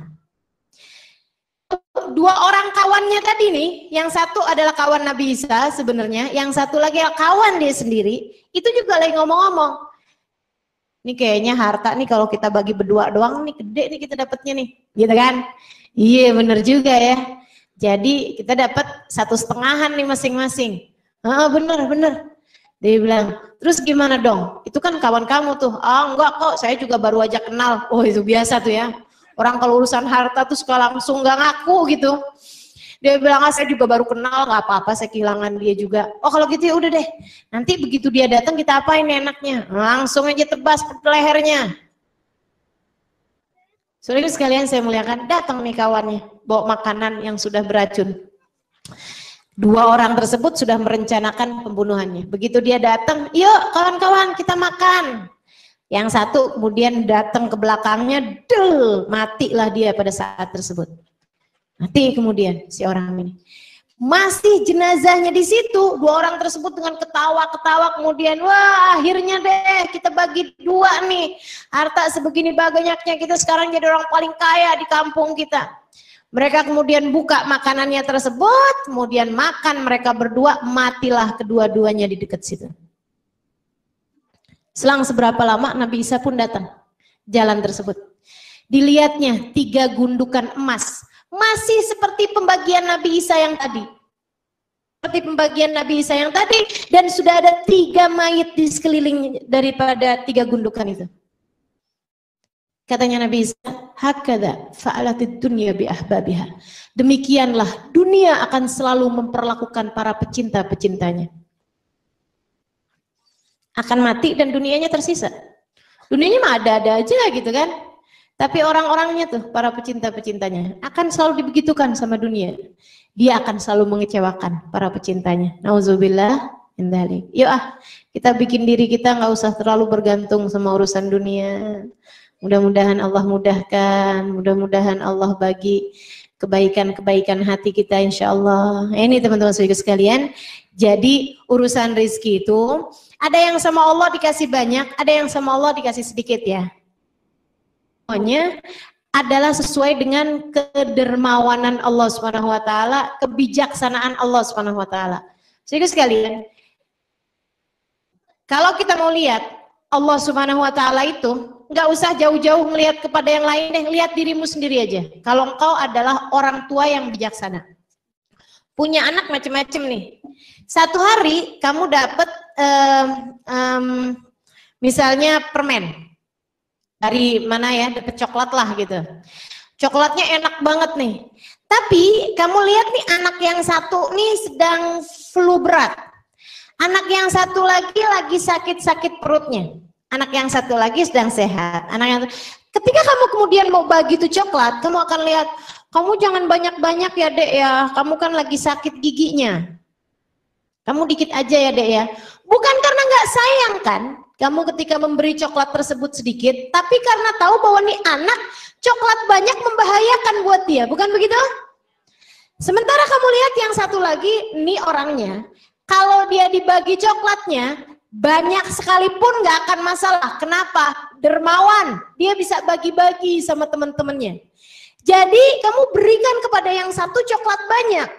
Dua orang kawannya tadi nih, yang satu adalah kawan Nabi Isa sebenarnya, yang satu lagi kawan dia sendiri, itu juga lagi ngomong-ngomong. Ini kayaknya harta nih kalau kita bagi berdua doang nih gede nih kita dapatnya nih, gitu kan? Iya bener juga ya. Jadi kita dapat satu setengahan nih masing-masing. Ah bener bener. Dia bilang, terus gimana dong? Itu kan kawan kamu tuh. Ah enggak kok, saya juga baru aja kenal. Oh itu biasa tuh ya. Orang kalau urusan harta tuh suka langsung gak ngaku gitu. Dia bilang, ah, saya juga baru kenal, gak apa-apa, saya kehilangan dia juga. Oh kalau gitu ya udah deh, nanti begitu dia datang kita apain enaknya? Langsung aja tebas lehernya. Saudara sekalian saya muliakan, datang nih kawannya, bawa makanan yang sudah beracun. Dua orang tersebut sudah merencanakan pembunuhannya. Begitu dia datang, yuk kawan-kawan kita makan. Yang satu kemudian datang ke belakangnya, del, matilah dia pada saat tersebut. Mati kemudian si orang ini. Masih jenazahnya di situ, dua orang tersebut dengan ketawa-ketawa kemudian, wah akhirnya deh kita bagi dua nih. Harta sebegini banyaknya, kita sekarang jadi orang paling kaya di kampung kita. Mereka kemudian buka makanannya tersebut, kemudian makan mereka berdua, matilah kedua-duanya di dekat situ. Selang seberapa lama Nabi Isa pun datang. jalan tersebut. Dilihatnya tiga gundukan emas, masih seperti pembagian Nabi Isa yang tadi. Seperti pembagian Nabi Isa yang tadi, dan sudah ada tiga mayit di sekeliling daripada tiga gundukan itu. Katanya Nabi Isa, hakadha fa'alatid dunya bi ahbabiha. Demikianlah dunia akan selalu memperlakukan para pecinta-pecintanya. Akan mati dan dunianya tersisa. Dunianya mah ada-ada aja gitu kan. Tapi orang-orangnya tuh, para pecinta-pecintanya akan selalu dibegitukan sama dunia. Dia akan selalu mengecewakan para pecintanya. Nauzubillah min dzalik. Yuk ah, kita bikin diri kita nggak usah terlalu bergantung sama urusan dunia. Mudah-mudahan Allah mudahkan, mudah-mudahan Allah bagi kebaikan-kebaikan hati kita insya Allah. Ini teman-teman sekalian, jadi urusan rezeki itu ada yang sama Allah dikasih banyak, ada yang sama Allah dikasih sedikit ya. Semuanya adalah sesuai dengan kedermawanan Allah Subhanahu wa taala, kebijaksanaan Allah Subhanahu wa taala. Sekalian, kalau kita mau lihat Allah Subhanahu wa taala itu nggak usah jauh-jauh melihat kepada yang lain deh, lihat dirimu sendiri aja. Kalau engkau adalah orang tua yang bijaksana, punya anak macam-macam nih. Satu hari kamu dapat um, um, misalnya permen dari mana ya, dapat coklat lah gitu. Coklatnya enak banget nih. Tapi kamu lihat nih anak yang satu nih sedang flu berat. Anak yang satu lagi lagi sakit-sakit perutnya. Anak yang satu lagi sedang sehat. Anak yang ketika kamu kemudian mau bagi tuh coklat, kamu akan lihat, kamu jangan banyak-banyak ya dek ya, kamu kan lagi sakit giginya. Kamu dikit aja ya dek ya. Bukan karena nggak sayang kan, kamu ketika memberi coklat tersebut sedikit, tapi karena tahu bahwa nih anak coklat banyak membahayakan buat dia, bukan begitu? Sementara kamu lihat yang satu lagi, nih orangnya, kalau dia dibagi coklatnya, banyak sekalipun nggak akan masalah. Kenapa? Dermawan, dia bisa bagi-bagi sama teman-temannya. Jadi kamu berikan kepada yang satu coklat banyak,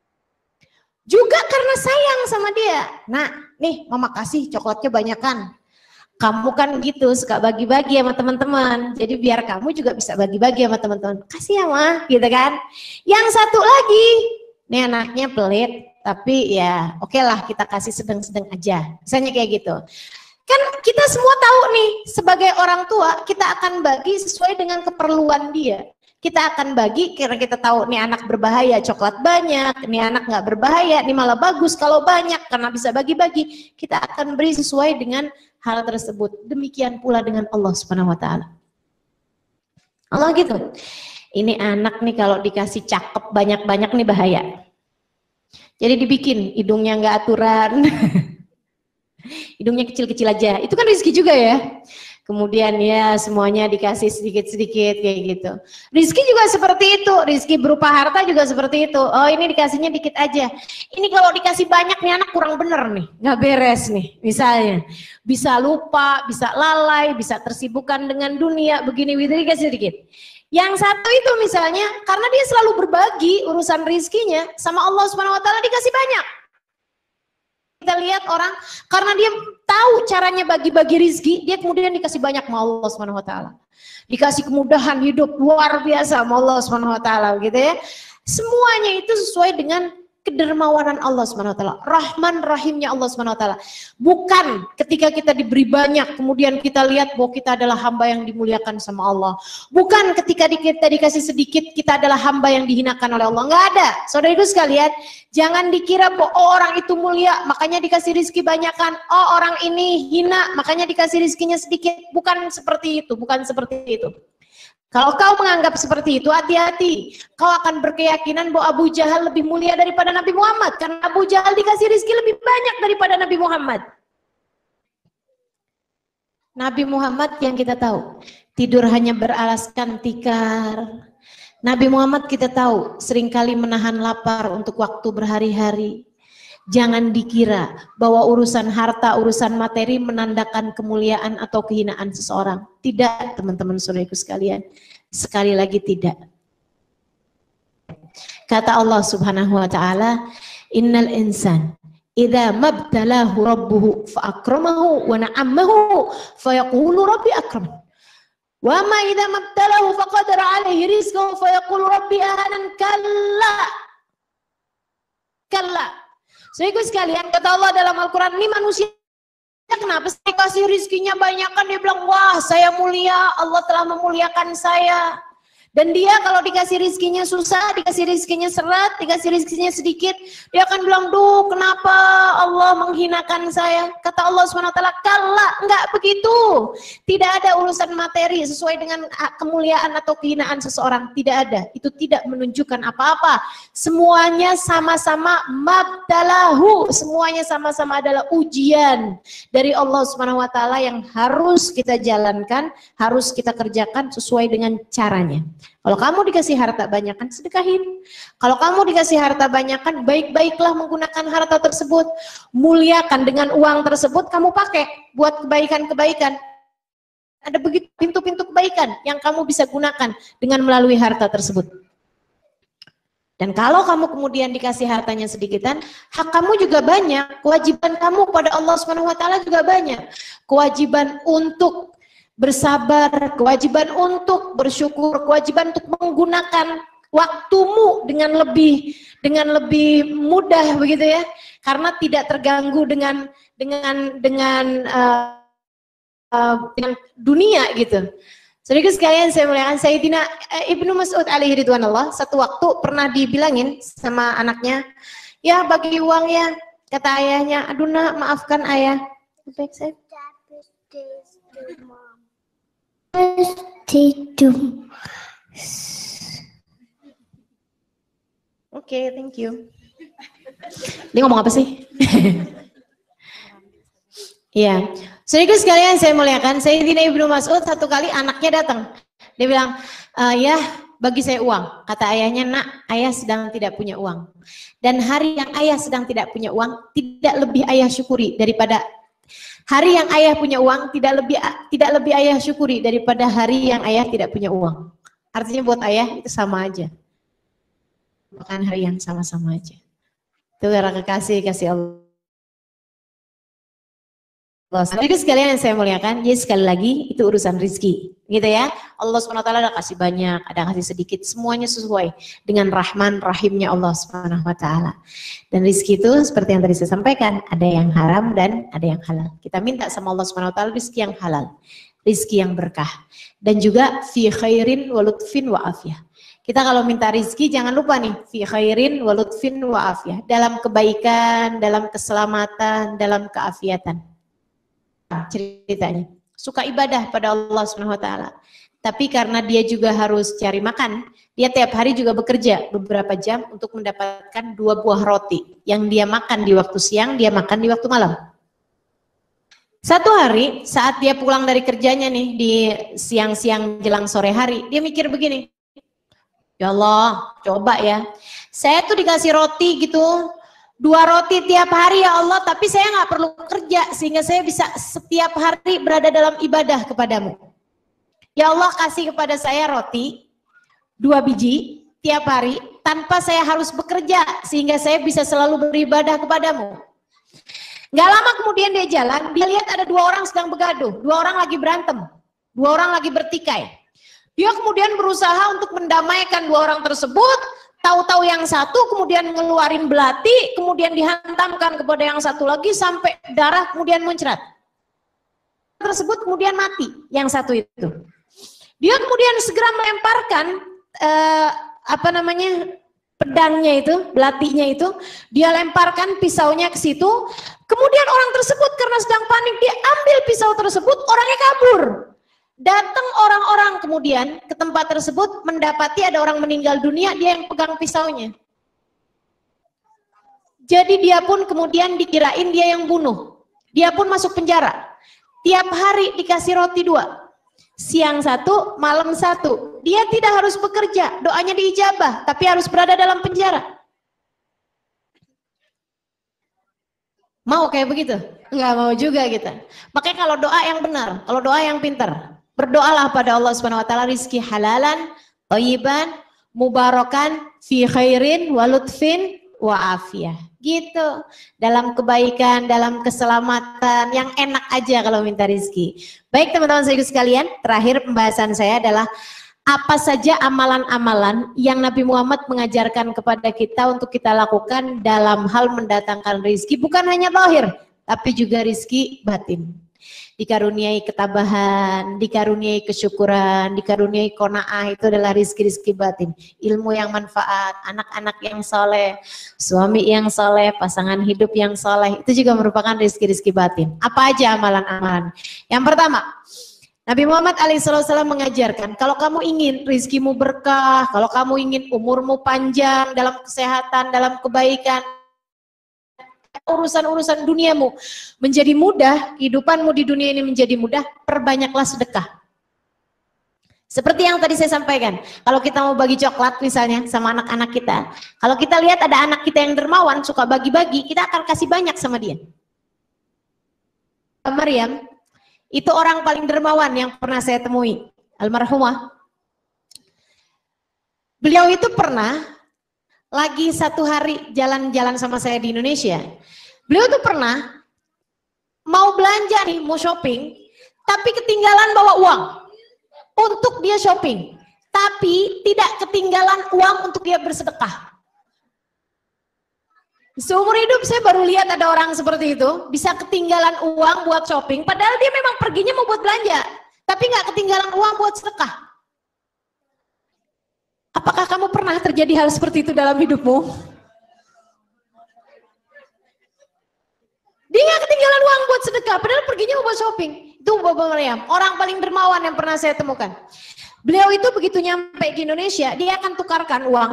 juga karena sayang sama dia. Nah, nih mama kasih coklatnya banyakan. Kamu kan gitu suka bagi-bagi sama teman-teman. Jadi biar kamu juga bisa bagi-bagi sama teman-teman. Kasih ya mah, gitu kan. Yang satu lagi, nih anaknya pelit, tapi ya oke lah kita kasih sedang-sedang aja. Misalnya kayak gitu. Kan kita semua tahu nih, sebagai orang tua kita akan bagi sesuai dengan keperluan dia. Kita akan bagi karena kita tahu nih anak berbahaya coklat banyak, nih anak nggak berbahaya, nih malah bagus kalau banyak karena bisa bagi-bagi. Kita akan beri sesuai dengan hal tersebut. Demikian pula dengan Allah Subhanahu wa taala. Allah gitu. Ini anak nih kalau dikasih cakep banyak-banyak nih bahaya. Jadi dibikin hidungnya nggak aturan. Hidungnya kecil-kecil aja. Itu kan rezeki juga ya. Kemudian ya semuanya dikasih sedikit-sedikit kayak gitu. Rizki juga seperti itu, rizki berupa harta juga seperti itu. Oh ini dikasihnya dikit aja. Ini kalau dikasih banyak nih anak kurang bener nih, nggak beres nih. Misalnya bisa lupa, bisa lalai, bisa tersibukkan dengan dunia begini begini dikasih sedikit. Yang satu itu misalnya karena dia selalu berbagi urusan rizkinya sama Allah Subhanahu Wa Taala dikasih banyak. Kita lihat orang karena dia tahu caranya bagi-bagi rizki, dia kemudian dikasih banyak sama Allah Subhanahu Wa Taala, dikasih kemudahan hidup luar biasa sama Allah Subhanahu Wa Taala, gitu ya. Semuanya itu sesuai dengan kedermawanan Allah Subhanahu Wa Taala, Rahman Rahimnya Allah Subhanahu Wa Taala. Bukan ketika kita diberi banyak, kemudian kita lihat bahwa kita adalah hamba yang dimuliakan sama Allah. Bukan ketika kita dikasih sedikit, kita adalah hamba yang dihinakan oleh Allah. Enggak ada. Saudara-saudariku sekalian, jangan dikira bahwa oh, orang itu mulia, makanya dikasih rizki banyakan. Oh orang ini hina, makanya dikasih rizkinya sedikit. Bukan seperti itu, bukan seperti itu. Kalau kau menganggap seperti itu, hati-hati. Kau akan berkeyakinan bahwa Abu Jahal lebih mulia daripada Nabi Muhammad. Karena Abu Jahal dikasih rizki lebih banyak daripada Nabi Muhammad. Nabi Muhammad yang kita tahu, tidur hanya beralaskan tikar. Nabi Muhammad kita tahu, seringkali menahan lapar untuk waktu berhari-hari. Jangan dikira bahwa urusan harta, urusan materi menandakan kemuliaan atau kehinaan seseorang. Tidak, teman-teman saudaraku sekalian. Sekali lagi tidak. Kata Allah Subhanahu wa taala, "Innal insan idza mabtalahu rabbuhu fa akramahu wa na'amahu fa yaqulu rabbi akraman." Wa ma idza mabtalahu faqadara alaihi rizqahu fayaqul rabbi ahanan, kalla. Kalla. Saudara sekalian, kata Allah dalam Al-Quran, ini manusia kenapa saya kasih rizkinya banyak, kan dia bilang, wah saya mulia, Allah telah memuliakan saya. Dan dia kalau dikasih rizkinya susah, dikasih rizkinya seret, dikasih rizkinya sedikit, dia akan bilang, duh kenapa Allah menghinakan saya. Kata Allah subhanahu wa taala, kalla, enggak begitu. Tidak ada urusan materi sesuai dengan kemuliaan atau kehinaan seseorang. Tidak ada. Itu tidak menunjukkan apa-apa. Semuanya sama-sama mabtalahu. Semuanya sama-sama adalah ujian dari Allah subhanahu wa taala yang harus kita jalankan, harus kita kerjakan sesuai dengan caranya. Kalau kamu dikasih harta banyakan, sedekahin. Kalau kamu dikasih harta banyakan, baik-baiklah menggunakan harta tersebut. Muliakan dengan uang tersebut, kamu pakai buat kebaikan-kebaikan. Ada begitu pintu-pintu kebaikan yang kamu bisa gunakan dengan melalui harta tersebut. Dan kalau kamu kemudian dikasih hartanya sedikitan, hak kamu juga banyak. Kewajiban kamu pada Allah subhanahu wa taala juga banyak. Kewajiban untuk bersabar, kewajiban untuk bersyukur, kewajiban untuk menggunakan waktumu dengan lebih dengan lebih mudah begitu ya, karena tidak terganggu dengan dengan dengan uh, uh, dengan dunia gitu. Saudara sekalian saya muliakan, Sayyidina Ibnu Mas'ud alaihi ridwanullah satu waktu pernah dibilangin sama anaknya, ya bagi uang ya, kata ayahnya, aduh nak maafkan ayah. Baik saya. Tidur. Oke, okay, thank you. Dia ngomong apa sih? Iya. Saudara sekalian saya muliakan, Sayyidina Ibnu Mas'ud satu kali anaknya datang. Dia bilang, e, ya bagi saya uang. Kata ayahnya, nak, ayah sedang tidak punya uang. Dan hari yang ayah sedang tidak punya uang, tidak lebih ayah syukuri daripada hari yang ayah punya uang, tidak lebih tidak lebih ayah syukuri daripada hari yang ayah tidak punya uang. Artinya buat ayah itu sama aja. Bukan hari yang sama-sama aja. Itu karena kekasih kasih Allah. Jadi sekalian yang saya muliakan, jadi sekali lagi itu urusan rizki, gitu ya. Allah subhanahu wa taala ada kasih banyak, ada kasih sedikit, semuanya sesuai dengan rahman rahimnya Allah subhanahu wa taala. Dan rizki itu seperti yang tadi saya sampaikan, ada yang haram dan ada yang halal. Kita minta sama Allah subhanahu wa taala rizki yang halal, rizki yang berkah, dan juga fi khairin wa lutfin wa afiyah. Kita kalau minta rizki jangan lupa nih, fi khairin wa lutfin wa afiyah, dalam kebaikan, dalam keselamatan, dalam keafiatan. Ceritanya suka ibadah pada Allah subhanahu wa taala, tapi karena dia juga harus cari makan, dia tiap hari juga bekerja beberapa jam untuk mendapatkan dua buah roti yang dia makan di waktu siang, dia makan di waktu malam. Satu hari saat dia pulang dari kerjanya nih di siang-siang jelang sore hari, dia mikir begini, ya Allah, coba ya, saya tuh dikasih roti gitu, dua roti tiap hari ya Allah, tapi saya nggak perlu kerja sehingga saya bisa setiap hari berada dalam ibadah kepadamu. Ya Allah, kasih kepada saya roti dua biji tiap hari tanpa saya harus bekerja sehingga saya bisa selalu beribadah kepadamu. Nggak lama kemudian dia jalan, dia lihat ada dua orang sedang begaduh, dua orang lagi berantem, dua orang lagi bertikai. Dia kemudian berusaha untuk mendamaikan dua orang tersebut. Tahu-tahu yang satu kemudian ngeluarin belati, kemudian dihantamkan kepada yang satu lagi sampai darah kemudian muncrat. Tersebut kemudian mati, yang satu itu. Dia kemudian segera melemparkan eh, apa namanya pedangnya itu, belatinya itu, dia lemparkan pisaunya ke situ. Kemudian orang tersebut karena sedang panik, dia ambil pisau tersebut, orangnya kabur. Datang orang-orang kemudian ke tempat tersebut, mendapati ada orang meninggal dunia, dia yang pegang pisaunya. Jadi dia pun kemudian dikirain dia yang bunuh. Dia pun masuk penjara. Tiap hari dikasih roti dua. Siang satu, malam satu. Dia tidak harus bekerja, doanya diijabah, tapi harus berada dalam penjara. Mau kayak begitu? Enggak mau juga kita. Makanya kalau doa yang benar, kalau doa yang pintar, berdoalah pada Allah subhanahu wa taala rizki halalan, thayyiban, mubarakan, fi khairin, wa lutfin, wa afiyah. Gitu. Dalam kebaikan, dalam keselamatan, yang enak aja kalau minta rizki. Baik teman-teman sekalian, terakhir pembahasan saya adalah apa saja amalan-amalan yang Nabi Muhammad mengajarkan kepada kita untuk kita lakukan dalam hal mendatangkan rizki, bukan hanya zahir, tapi juga rizki batin. Dikaruniai ketabahan, dikaruniai kesyukuran, dikaruniai qanaah, itu adalah rizki-rizki batin. Ilmu yang manfaat, anak-anak yang soleh, suami yang soleh, pasangan hidup yang soleh, itu juga merupakan rizki-rizki batin. Apa aja amalan-amalan? Yang pertama, Nabi Muhammad alaihissalam mengajarkan, kalau kamu ingin rizkimu berkah, kalau kamu ingin umurmu panjang dalam kesehatan, dalam kebaikan, urusan-urusan duniamu menjadi mudah, kehidupanmu di dunia ini menjadi mudah, perbanyaklah sedekah. Seperti yang tadi saya sampaikan, kalau kita mau bagi coklat misalnya sama anak-anak kita, kalau kita lihat ada anak kita yang dermawan, suka bagi-bagi, kita akan kasih banyak sama dia. Maryam, itu orang paling dermawan yang pernah saya temui, almarhumah. Beliau itu pernah lagi satu hari jalan-jalan sama saya di Indonesia. Beliau tuh pernah mau belanja nih, mau shopping, tapi ketinggalan bawa uang untuk dia shopping. Tapi tidak ketinggalan uang untuk dia bersedekah. Seumur hidup saya baru lihat ada orang seperti itu, bisa ketinggalan uang buat shopping, padahal dia memang perginya mau buat belanja, tapi nggak ketinggalan uang buat sedekah. Apakah kamu pernah terjadi hal seperti itu dalam hidupmu? Dia nggak ketinggalan uang buat sedekah, padahal perginya mau buat shopping. Itu Bapak Maryam, orang paling dermawan yang pernah saya temukan. Beliau itu begitu nyampe di Indonesia, dia akan tukarkan uang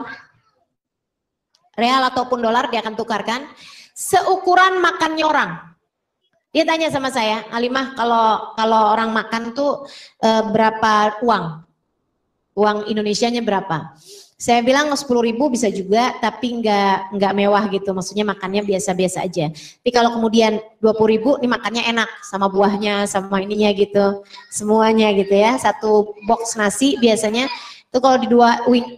real ataupun dolar, dia akan tukarkan seukuran makannya orang. Dia tanya sama saya, Alimah, kalau kalau orang makan tuh e, berapa uang? Uang Indonesianya berapa? Saya bilang sepuluh ribu bisa juga, tapi nggak nggak mewah gitu, maksudnya makannya biasa-biasa aja. Tapi kalau kemudian dua puluh ribu, ini makannya enak, sama buahnya, sama ininya gitu, semuanya gitu ya. Satu box nasi biasanya itu kalau di dua wing,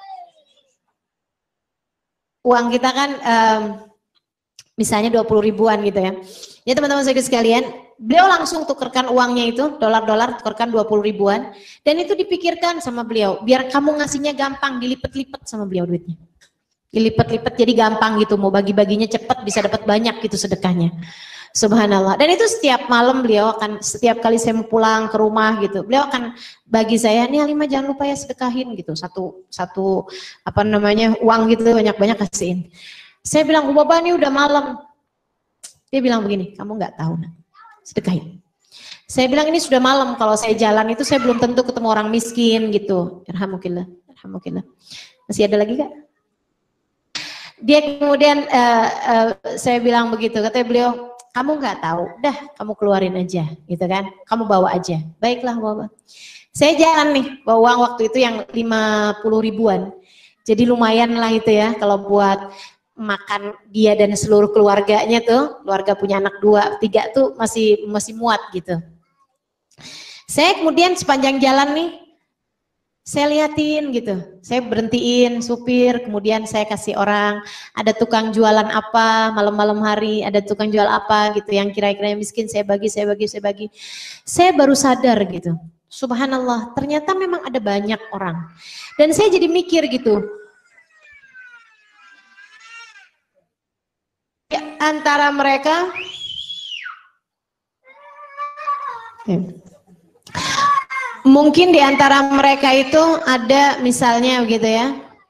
uang kita kan um, misalnya dua puluh ribuan gitu ya. Ya teman-teman sekalian, beliau langsung tukerkan uangnya itu, dolar-dolar tukerkan dua puluh ribuan. Dan itu dipikirkan sama beliau, biar kamu ngasihnya gampang, dilipet-lipet sama beliau duitnya. Dilipet-lipet jadi gampang gitu, mau bagi-baginya cepat bisa dapat banyak gitu sedekahnya. Subhanallah. Dan itu setiap malam beliau akan, setiap kali saya mau pulang ke rumah gitu, beliau akan bagi saya, nih Alimah jangan lupa ya sedekahin gitu, satu satu apa namanya uang gitu banyak-banyak kasihin. Saya bilang, oh, Bapak ini udah malam. Dia bilang begini, kamu nggak tahu nak, sedekahin. Saya bilang ini sudah malam, kalau saya jalan itu saya belum tentu ketemu orang miskin gitu. Alhamdulillah, alhamdulillah. Masih ada lagi Kak? Dia kemudian uh, uh, saya bilang begitu, katanya beliau, kamu nggak tahu, dah kamu keluarin aja, gitu kan? Kamu bawa aja. Baiklah bawa. Saya jalan nih, bawa uang waktu itu yang lima puluh ribuan. Jadi lumayan lah itu ya, kalau buat makan dia dan seluruh keluarganya tuh, keluarga punya anak dua, tiga tuh masih masih muat gitu. Saya kemudian sepanjang jalan nih, saya liatin gitu, saya berhentiin supir, kemudian saya kasih orang, ada tukang jualan apa malam-malam hari, ada tukang jual apa gitu yang kira-kira miskin, saya bagi, saya bagi, saya bagi. Saya baru sadar gitu, subhanallah, ternyata memang ada banyak orang. Dan saya jadi mikir gitu, antara mereka ya. Mungkin di antara mereka itu ada misalnya begitu ya,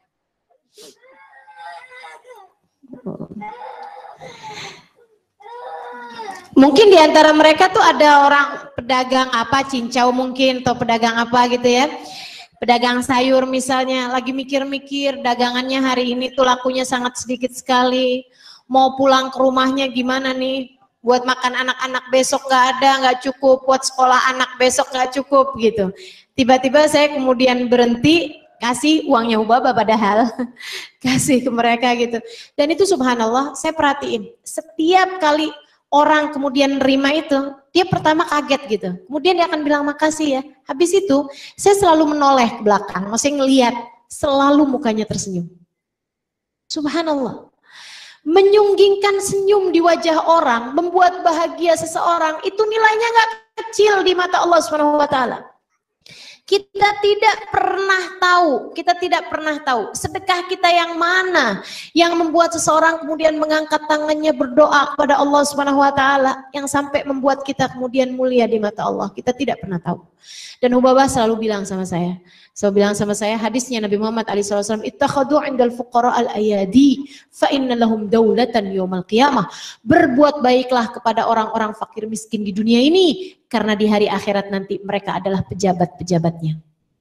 mungkin di antara mereka tuh ada orang pedagang apa, cincau mungkin, atau pedagang apa gitu ya, pedagang sayur misalnya, lagi mikir-mikir dagangannya hari ini tuh lakunya sangat sedikit sekali, mau pulang ke rumahnya gimana nih, buat makan anak-anak besok gak ada, gak cukup, buat sekolah anak besok gak cukup gitu. Tiba-tiba saya kemudian berhenti, kasih uangnya Ubaba padahal, kasih ke mereka gitu. Dan itu subhanallah, saya perhatiin, setiap kali orang kemudian nerima itu, dia pertama kaget gitu. Kemudian dia akan bilang makasih ya. Habis itu, saya selalu menoleh ke belakang, maksudnya ngelihat, selalu mukanya tersenyum. Subhanallah. Menyunggingkan senyum di wajah orang, membuat bahagia seseorang, itu nilainya nggak kecil di mata Allah Subhanahu wa taala. Kita tidak pernah tahu, kita tidak pernah tahu sedekah kita yang mana yang membuat seseorang kemudian mengangkat tangannya berdoa kepada Allah Subhanahu wa taala yang sampai membuat kita kemudian mulia di mata Allah. Kita tidak pernah tahu. Dan Hubabah selalu bilang sama saya, selalu bilang sama saya hadisnya Nabi Muhammad shallallahu alaihi wasallam, ittakhadhu 'indal fuqara al-ayadi fa inna lahum daulatan yaumal qiyamah. Berbuat baiklah kepada orang-orang fakir miskin di dunia ini, karena di hari akhirat nanti mereka adalah pejabat-pejabatnya,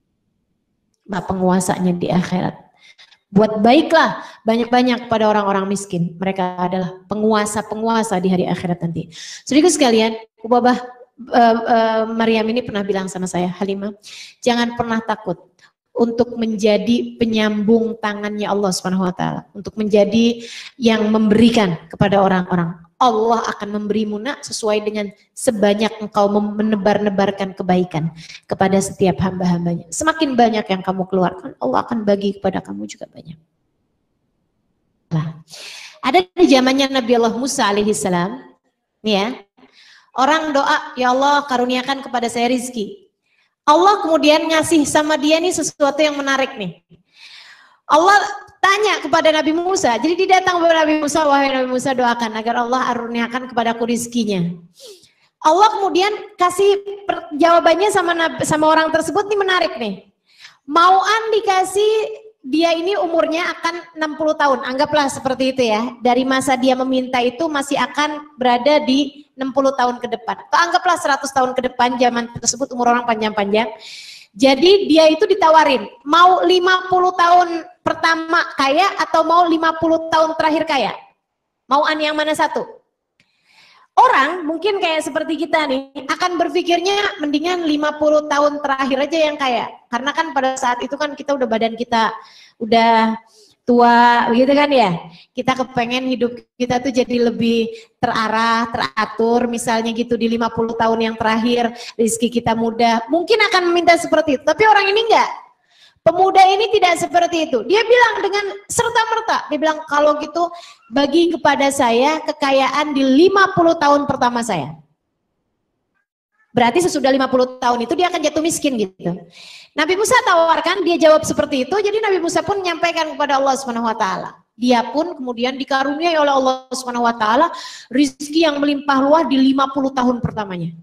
nah, penguasanya di akhirat. Buat baiklah banyak-banyak kepada orang-orang miskin, mereka adalah penguasa-penguasa di hari akhirat nanti. Saudaraku sekalian, Hubabah uh, uh, Maryam ini pernah bilang sama saya, Halimah, jangan pernah takut untuk menjadi penyambung tangannya Allah Subhanahu wa taala, untuk menjadi yang memberikan kepada orang-orang. Allah akan memberimu nak sesuai dengan sebanyak engkau menebar-nebarkan kebaikan kepada setiap hamba-hambanya. Semakin banyak yang kamu keluarkan, Allah akan bagi kepada kamu juga banyak. Nah, ada di zamannya Nabi Allah Musa alaihi salam, nih ya, orang doa, ya Allah karuniakan kepada saya rizki. Allah kemudian ngasih sama dia nih sesuatu yang menarik nih. Allah tanya kepada Nabi Musa, jadi dia datang kepada Nabi Musa, wahai Nabi Musa doakan agar Allah aruniakan kepadaku rizkinya. Allah kemudian kasih jawabannya sama sama orang tersebut, nih menarik nih. Mauan dikasih, dia ini umurnya akan enam puluh tahun, anggaplah seperti itu ya. Dari masa dia meminta itu masih akan berada di enam puluh tahun ke depan. Atau anggaplah seratus tahun ke depan, zaman tersebut umur orang panjang-panjang. Jadi dia itu ditawarin, mau lima puluh tahun pertama kaya atau mau lima puluh tahun terakhir kaya? Mauan yang mana satu? Orang mungkin kayak seperti kita nih, akan berpikirnya mendingan lima puluh tahun terakhir aja yang kaya. Karena kan pada saat itu kan kita udah badan kita udah tua gitu kan ya, kita kepengen hidup kita tuh jadi lebih terarah, teratur misalnya gitu di lima puluh tahun yang terakhir, rezeki kita mudah, mungkin akan meminta seperti itu. Tapi orang ini enggak, pemuda ini tidak seperti itu. Dia bilang dengan serta-merta, dia bilang kalau gitu bagi kepada saya kekayaan di lima puluh tahun pertama saya. Berarti sesudah lima puluh tahun itu dia akan jatuh miskin gitu. Nabi Musa tawarkan, dia jawab seperti itu. Jadi Nabi Musa pun menyampaikan kepada Allah Subhanahu wa taala. Dia pun kemudian dikaruniai oleh Allah Subhanahu wa taala rizki yang melimpah ruah di lima puluh tahun pertamanya.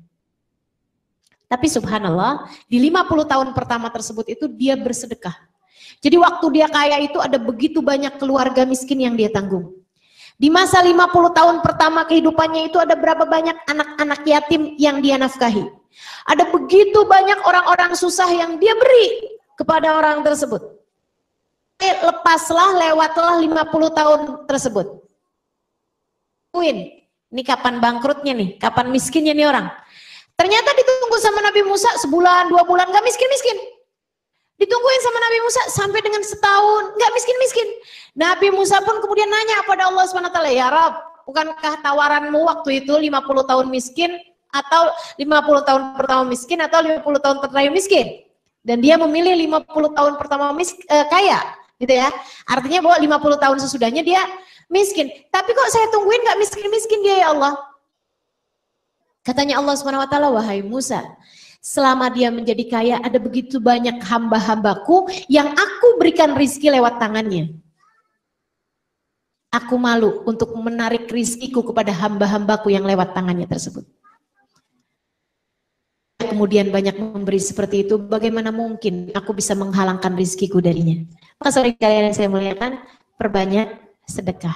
Tapi subhanallah, di lima puluh tahun pertama tersebut itu dia bersedekah. Jadi waktu dia kaya itu ada begitu banyak keluarga miskin yang dia tanggung. Di masa lima puluh tahun pertama kehidupannya itu ada berapa banyak anak-anak yatim yang dia nafkahi. Ada begitu banyak orang-orang susah yang dia beri kepada orang tersebut. Lepaslah, lewatlah lima puluh tahun tersebut. Win, ini kapan bangkrutnya nih, kapan miskinnya nih orang. Ternyata ditunggu sama Nabi Musa sebulan, dua bulan, gak miskin-miskin. Ditungguin sama Nabi Musa sampai dengan setahun, gak miskin-miskin. Nabi Musa pun kemudian nanya kepada Allah subhanahu wa taala, ya Rabb, bukankah tawaranmu waktu itu lima puluh tahun miskin, atau lima puluh tahun pertama miskin, atau lima puluh tahun terakhir miskin? Dan dia memilih lima puluh tahun pertama miskin, eh, kaya, gitu ya. Artinya bahwa lima puluh tahun sesudahnya dia miskin. Tapi kok saya tungguin gak miskin-miskin dia ya Allah? Katanya Allah subhanahu wa taala, wahai Musa, selama dia menjadi kaya ada begitu banyak hamba-hambaku yang aku berikan rizki lewat tangannya. Aku malu untuk menarik rizkiku kepada hamba-hambaku yang lewat tangannya tersebut. Kemudian banyak memberi seperti itu, bagaimana mungkin aku bisa menghalangkan rizkiku darinya? Maka saudara kalian yang saya muliakan, perbanyak sedekah.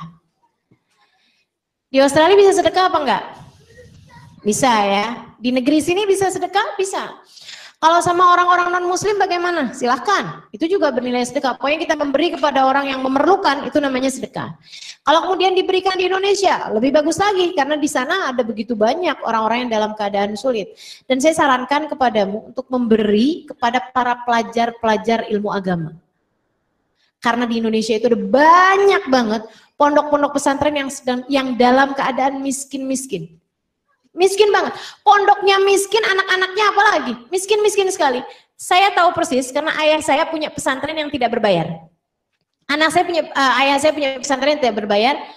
Di Australia bisa sedekah apa enggak? Bisa ya. Di negeri sini bisa sedekah? Bisa. Kalau sama orang-orang non-muslim bagaimana? Silahkan. Itu juga bernilai sedekah. Pokoknya kita memberi kepada orang yang memerlukan, itu namanya sedekah. Kalau kemudian diberikan di Indonesia, lebih bagus lagi. Karena di sana ada begitu banyak orang-orang yang dalam keadaan sulit. Dan saya sarankan kepadamu untuk memberi kepada para pelajar-pelajar ilmu agama. Karena di Indonesia itu ada banyak banget pondok-pondok pesantren yang sedang yang dalam keadaan miskin-miskin. Miskin banget, pondoknya miskin, anak-anaknya apalagi miskin-miskin sekali. Saya tahu persis karena ayah saya punya pesantren yang tidak berbayar. Anak saya punya, uh, ayah saya punya pesantren yang tidak berbayar.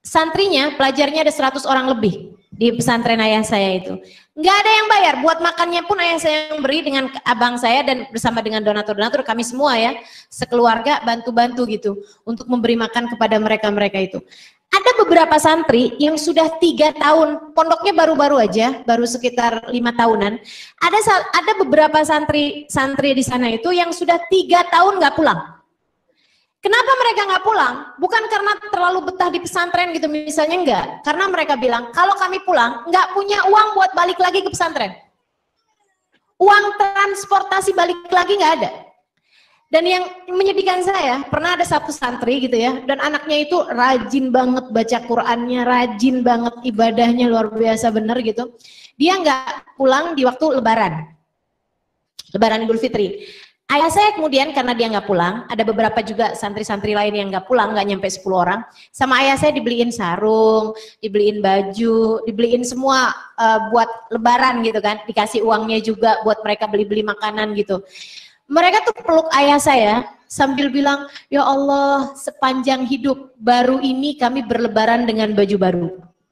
santrinya, pelajarnya ada seratus orang lebih di pesantren ayah saya itu. Nggak ada yang bayar, buat makannya pun ayah saya yang beri dengan abang saya dan bersama dengan donatur-donatur kami semua ya, sekeluarga bantu-bantu gitu untuk memberi makan kepada mereka-mereka itu. Ada beberapa santri yang sudah tiga tahun, pondoknya baru-baru aja, baru sekitar lima tahunan. Ada ada beberapa santri santri di sana itu yang sudah tiga tahun nggak pulang. Kenapa mereka nggak pulang? Bukan karena terlalu betah di pesantren gitu misalnya, enggak. Karena mereka bilang, kalau kami pulang, nggak punya uang buat balik lagi ke pesantren. Uang transportasi balik lagi nggak ada. Dan yang menyedihkan saya, pernah ada satu santri gitu ya, dan anaknya itu rajin banget baca Qur'annya, rajin banget ibadahnya, luar biasa bener gitu. Dia nggak pulang di waktu Lebaran. Lebaran Idul Fitri. Ayah saya kemudian karena dia nggak pulang, ada beberapa juga santri-santri lain yang nggak pulang, nggak nyampe sepuluh orang. Sama ayah saya dibeliin sarung, dibeliin baju, dibeliin semua uh, buat lebaran gitu kan. Dikasih uangnya juga buat mereka beli-beli makanan gitu. Mereka tuh peluk ayah saya sambil bilang, ya Allah sepanjang hidup baru ini kami berlebaran dengan baju baru.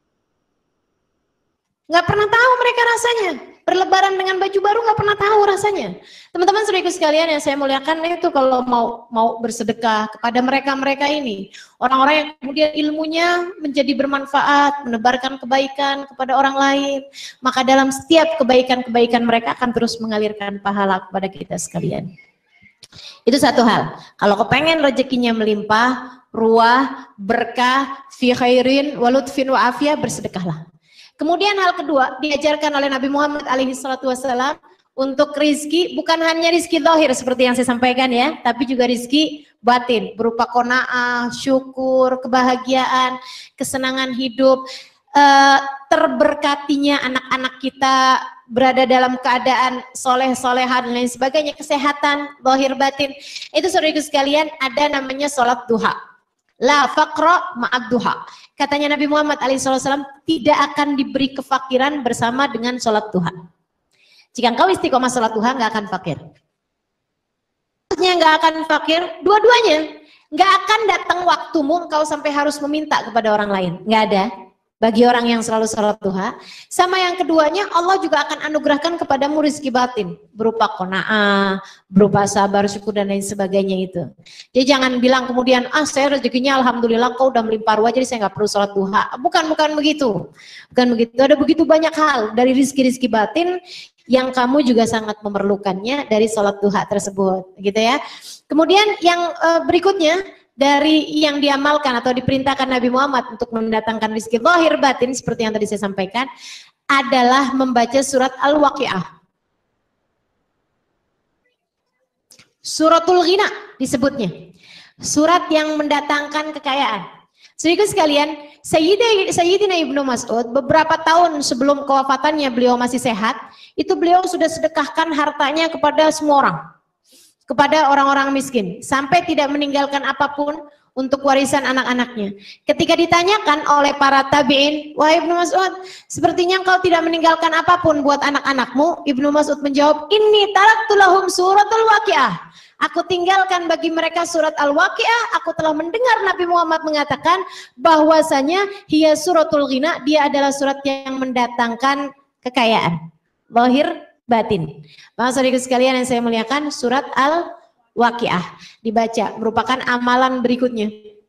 Nggak pernah tahu mereka rasanya. Berlebaran dengan baju baru nggak pernah tahu rasanya. Teman-teman saudaraku sekalian yang saya muliakan, itu kalau mau mau bersedekah kepada mereka-mereka ini, orang-orang yang kemudian ilmunya menjadi bermanfaat, menebarkan kebaikan kepada orang lain, maka dalam setiap kebaikan-kebaikan mereka akan terus mengalirkan pahala kepada kita sekalian. Itu satu hal. Kalau kepengen rezekinya melimpah, ruah, berkah, fi khairin, walutfin wa afiyah, bersedekahlah. Kemudian hal kedua diajarkan oleh Nabi Muhammad alaihi salatu wassalam untuk rizki, bukan hanya rizki zahir seperti yang saya sampaikan ya, tapi juga rizki batin berupa qanaah, syukur, kebahagiaan, kesenangan hidup, uh, terberkatinya anak-anak kita berada dalam keadaan soleh-soleha dan lain sebagainya, kesehatan zahir batin. Itu saudaraku sekalian ada namanya sholat duha. La faqra ma'ad duha. Katanya Nabi Muhammad alaihi wasallam, tidak akan diberi kefakiran bersama dengan sholat duha. Jika engkau istiqomah sholat duha, nggak akan fakir. Maksudnya nggak akan fakir, dua-duanya. Nggak akan datang waktumu engkau sampai harus meminta kepada orang lain. Nggak ada. Bagi orang yang selalu sholat duha. Sama yang keduanya, Allah juga akan anugerahkan kepadamu rizki batin. Berupa qanaah, berupa sabar, syukur, dan lain sebagainya itu. Jadi jangan bilang kemudian, ah saya rezekinya alhamdulillah kau udah melimpah ruah, jadi saya nggak perlu sholat duha. Bukan, bukan begitu. Bukan begitu. Ada begitu banyak hal dari rizki-rizki batin yang kamu juga sangat memerlukannya dari sholat duha tersebut. Gitu ya. Kemudian yang uh, berikutnya, dari yang diamalkan atau diperintahkan Nabi Muhammad untuk mendatangkan rizki zahir batin seperti yang tadi saya sampaikan adalah membaca surat Al-Waqi'ah. Suratul Ghina disebutnya. Surat yang mendatangkan kekayaan. Saudaraku sekalian, Sayyidina, Sayyidina Ibnu Mas'ud beberapa tahun sebelum kewafatannya beliau masih sehat, itu beliau sudah sedekahkan hartanya kepada semua orang. Kepada orang-orang miskin, sampai tidak meninggalkan apapun untuk warisan anak-anaknya. Ketika ditanyakan oleh para tabi'in, wahai Ibnu Mas'ud, sepertinya engkau tidak meninggalkan apapun buat anak-anakmu. Ibnu Mas'ud menjawab, inni taraktu lahum suratul Waqi'ah. Aku tinggalkan bagi mereka surat Al-Waqi'ah. Aku telah mendengar Nabi Muhammad mengatakan bahwasanya hiya suratul ghina, dia adalah surat yang mendatangkan kekayaan zahir batin. Bangsa saudaraku sekalian yang saya muliakan, surat Al-Waqi'ah dibaca merupakan amalan berikutnya.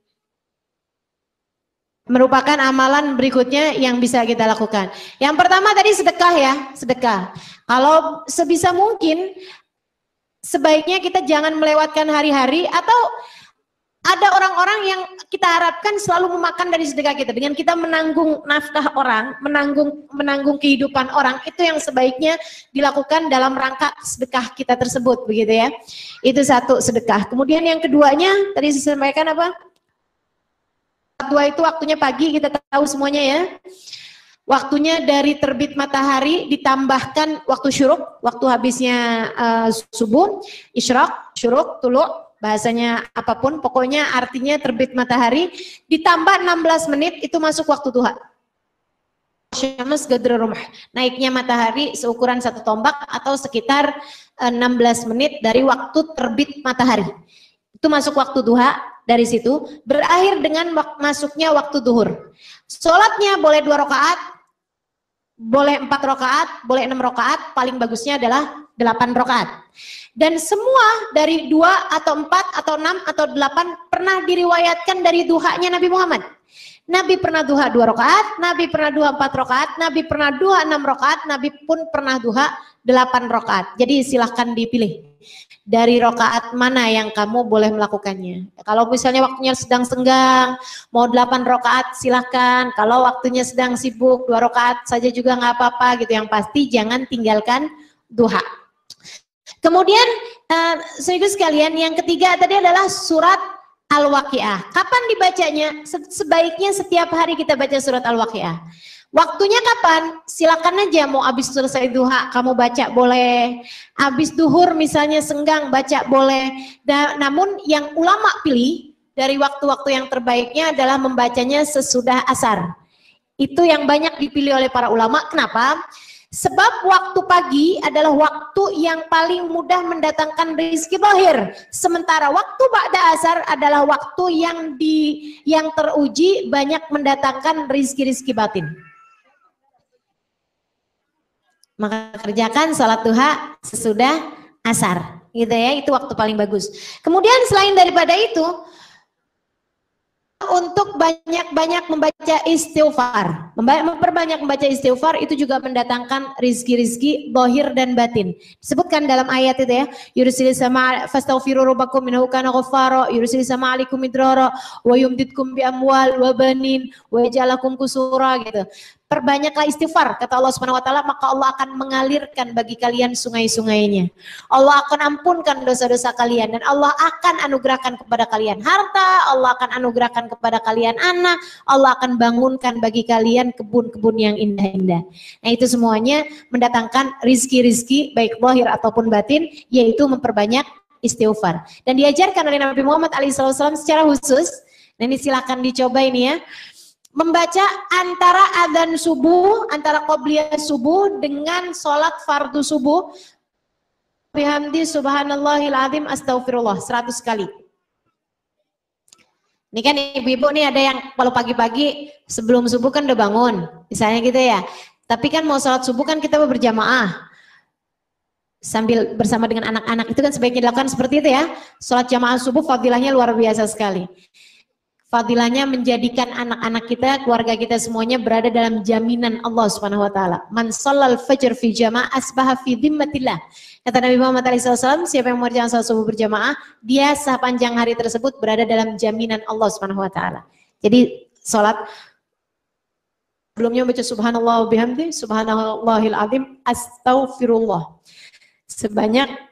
Merupakan amalan berikutnya yang bisa kita lakukan. Yang pertama tadi sedekah ya, sedekah. Kalau sebisa mungkin sebaiknya kita jangan melewatkan hari-hari, atau ada orang-orang yang kita harapkan selalu memakan dari sedekah kita dengan kita menanggung nafkah orang, menanggung menanggung kehidupan orang, itu yang sebaiknya dilakukan dalam rangka sedekah kita tersebut, begitu ya. Itu satu, sedekah. Kemudian yang keduanya tadi saya sampaikan apa? Dua itu waktunya pagi, kita tahu semuanya ya. Waktunya dari terbit matahari ditambahkan waktu syuruk, waktu habisnya uh, subuh, isyraq, syuruk, tulu. Bahasanya apapun, pokoknya artinya terbit matahari, ditambah enam belas menit itu masuk waktu duha. Syams gadra rumah, naiknya matahari seukuran satu tombak atau sekitar enam belas menit dari waktu terbit matahari. Itu masuk waktu duha. dari situ berakhir dengan wak masuknya waktu duhur. Sholatnya boleh dua rakaat, boleh empat rakaat, boleh enam rakaat, paling bagusnya adalah delapan rakaat. Dan semua dari dua atau empat atau enam atau delapan pernah diriwayatkan dari duhanya Nabi Muhammad. Nabi pernah duha dua rakaat, Nabi pernah duha empat rakaat, Nabi pernah duha enam rakaat, Nabi pun pernah duha delapan rakaat. Jadi silahkan dipilih dari rakaat mana yang kamu boleh melakukannya. Kalau misalnya waktunya sedang senggang, mau delapan rakaat silahkan. Kalau waktunya sedang sibuk, dua rakaat saja juga nggak apa-apa gitu. Yang pasti jangan tinggalkan duha. Kemudian uh, saudara sekalian, yang ketiga tadi adalah surat Al-Waqiah. Kapan dibacanya? Sebaiknya setiap hari kita baca surat Al-Waqiah. Waktunya kapan? Silakan aja, mau habis selesai duha kamu baca boleh, habis duhur misalnya senggang baca boleh. Dan, namun yang ulama pilih dari waktu-waktu yang terbaiknya adalah membacanya sesudah asar. Itu yang banyak dipilih oleh para ulama. Kenapa? Sebab waktu pagi adalah waktu yang paling mudah mendatangkan rezeki zahir. Sementara waktu ba'da asar adalah waktu yang di yang teruji banyak mendatangkan rezeki-rezeki batin. Maka kerjakan salat duha sesudah asar. Gitu ya, itu waktu paling bagus. Kemudian selain daripada itu, untuk banyak-banyak membaca istighfar, memperbanyak membaca istighfar itu juga mendatangkan rizki-rizki zahir dan batin. Disebutkan dalam ayat itu ya, yursilis sama fastaghfiru rabbakum innahu kana ghaffara yursilis sama alaikum midrara wa yumditkum bi amwal wa banin wa yaj'alakum qusura gitu. Perbanyaklah istighfar, kata Allah Subhanahu wa taala, maka Allah akan mengalirkan bagi kalian sungai-sungainya. Allah akan ampunkan dosa-dosa kalian dan Allah akan anugerahkan kepada kalian harta, Allah akan anugerahkan kepada kalian anak, Allah akan bangunkan bagi kalian kebun-kebun yang indah-indah. Nah, itu semuanya mendatangkan rizki-rizki baik zahir ataupun batin, yaitu memperbanyak istighfar. Dan diajarkan oleh Nabi Muhammad shallallahu alaihi wasallam secara khusus. Dan ini silakan dicoba ini ya. Membaca antara adzan subuh, antara qobliyah subuh dengan sholat fardu subuh. Bihamdi subhanallahil azim astaghfirullah seratus kali. Ini kan ibu-ibu nih ada yang kalau pagi-pagi sebelum subuh kan udah bangun. Misalnya gitu ya. Tapi kan mau sholat subuh kan kita berjamaah. Sambil bersama dengan anak-anak itu kan sebaiknya dilakukan seperti itu ya. Sholat jamaah subuh fadilahnya luar biasa sekali. Fadilahnya menjadikan anak-anak kita, keluarga kita semuanya berada dalam jaminan Allah Subhanahu wa taala. Man shallal fajr fi jamaah asbaha fi dhimmatillah. Kata Nabi Muhammad shallallahu alaihi wasallam, siapa yang mengerjakan salat subuh berjamaah, dia sepanjang hari tersebut berada dalam jaminan Allah Subhanahu wa taala. Jadi salat sebelumnya baca subhanallah wa bihamdi, subhanallahil azim, astaghfirullah. Sebanyak.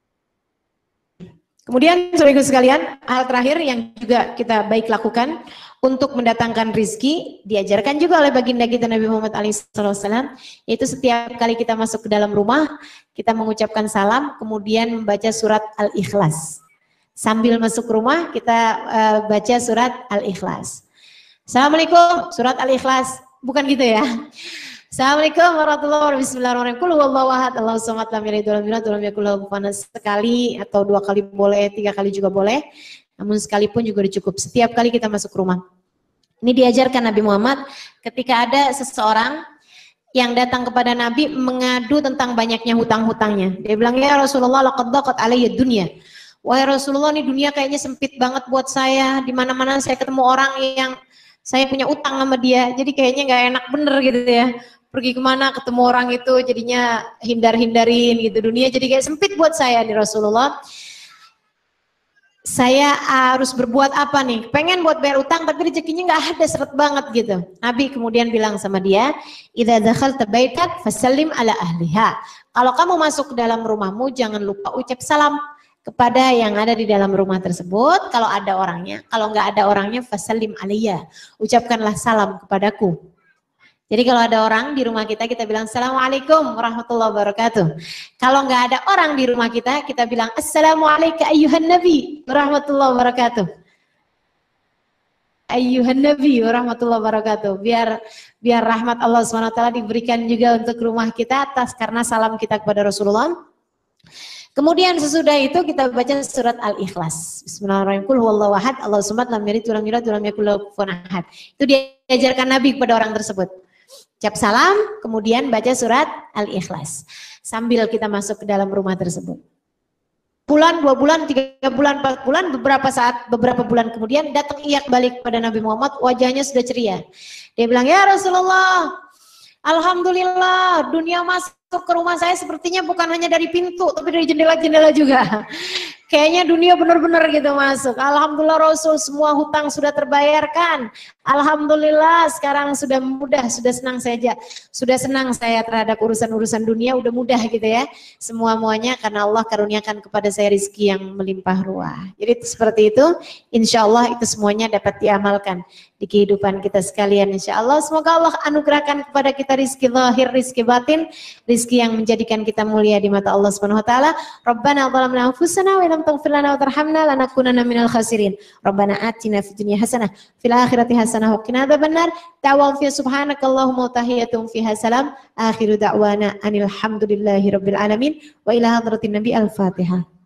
Kemudian saudara sekalian, hal terakhir yang juga kita baik lakukan untuk mendatangkan rizki, diajarkan juga oleh baginda kita Nabi Muhammad shallallahu alaihi wasallam, yaitu setiap kali kita masuk ke dalam rumah, kita mengucapkan salam, kemudian membaca surat Al-Ikhlas. Sambil masuk rumah, kita uh, baca surat Al-Ikhlas. Assalamualaikum, surat Al-Ikhlas, bukan gitu ya. Assalamualaikum warahmatullahi wabarakatuh. Bismillahirrahmanirrahim. Qul huwallahu ahad, Allahu samad, lam yalid walam yulad walam yakul lahu kufuwan ahad. Sekali atau dua kali boleh, tiga kali juga boleh. Namun sekalipun juga cukup. Setiap kali kita masuk rumah. Ini diajarkan Nabi Muhammad ketika ada seseorang yang datang kepada Nabi mengadu tentang banyaknya hutang-hutangnya. Dia bilang, ya Rasulullah, laqad daqat alayya dunya. Wahai Rasulullah, ini dunia kayaknya sempit banget buat saya. Di mana-mana saya ketemu orang yang saya punya utang sama dia. Jadi kayaknya nggak enak bener gitu ya. Pergi kemana ketemu orang itu jadinya hindar-hindarin gitu, dunia jadi kayak sempit buat saya nih Rasulullah. Saya harus berbuat apa nih? Pengen buat bayar utang tapi rezekinya nggak ada, seret banget gitu. Nabi kemudian bilang sama dia, idza dakhalta baitak fasallim ala ahliha. Kalau kamu masuk ke dalam rumahmu jangan lupa ucap salam kepada yang ada di dalam rumah tersebut. Kalau ada orangnya, kalau nggak ada orangnya fasallim alayya. Ucapkanlah salam kepadaku. Jadi kalau ada orang di rumah kita, kita bilang Assalamualaikum warahmatullahi wabarakatuh. Kalau nggak ada orang di rumah kita, kita bilang Assalamualaikum ayyuhan nabi warahmatullahi wabarakatuh. Ayyuhan nabi warahmatullahi wabarakatuh. Biar biar rahmat Allah subhanahu wa taala diberikan juga untuk rumah kita atas karena salam kita kepada Rasulullah. Kemudian sesudah itu kita baca surat Al-Ikhlas. Bismillahirrahmanirrahim. Qul huwallahu ahad, Allahu samad, lam yalid walam yulad walam yakul lahu kufuwan ahad. Itu diajarkan Nabi kepada orang tersebut. Ucap salam, kemudian baca surat Al-Ikhlas. Sambil kita masuk ke dalam rumah tersebut. Bulan, dua bulan, tiga bulan, empat bulan, beberapa saat, beberapa bulan kemudian datang ia kembali kepada Nabi Muhammad, wajahnya sudah ceria. Dia bilang, ya Rasulullah, alhamdulillah, dunia masuk ke rumah saya sepertinya bukan hanya dari pintu, tapi dari jendela-jendela juga. Kayaknya dunia benar-benar gitu masuk. Alhamdulillah Rasul, semua hutang sudah terbayarkan. Alhamdulillah sekarang sudah mudah, sudah senang saja. Sudah senang saya terhadap urusan-urusan dunia, udah mudah gitu ya. Semua-muanya karena Allah karuniakan kepada saya rezeki yang melimpah ruah. Jadi seperti itu, insya Allah itu semuanya dapat diamalkan di kehidupan kita sekalian. Insya Allah semoga Allah anugerahkan kepada kita rizki zahir, rizki batin, rizki yang menjadikan kita mulia di mata Allah Subhanahu Wa Taala. Rabbana zalamna anfusana wa lam taghfir lana wa tarhamna lanakunanna minal khasirin. Rabbana atina fid dunya hasanah fil akhirati hasanah wa qina adzabannar. Da'wahum fiha subhanakallahumma wa tahiyyatuhum fiha salam. Akhiru da'wana anil hamdulillahi rabbil alamin wa ila hadratin nabi al-Fatihah.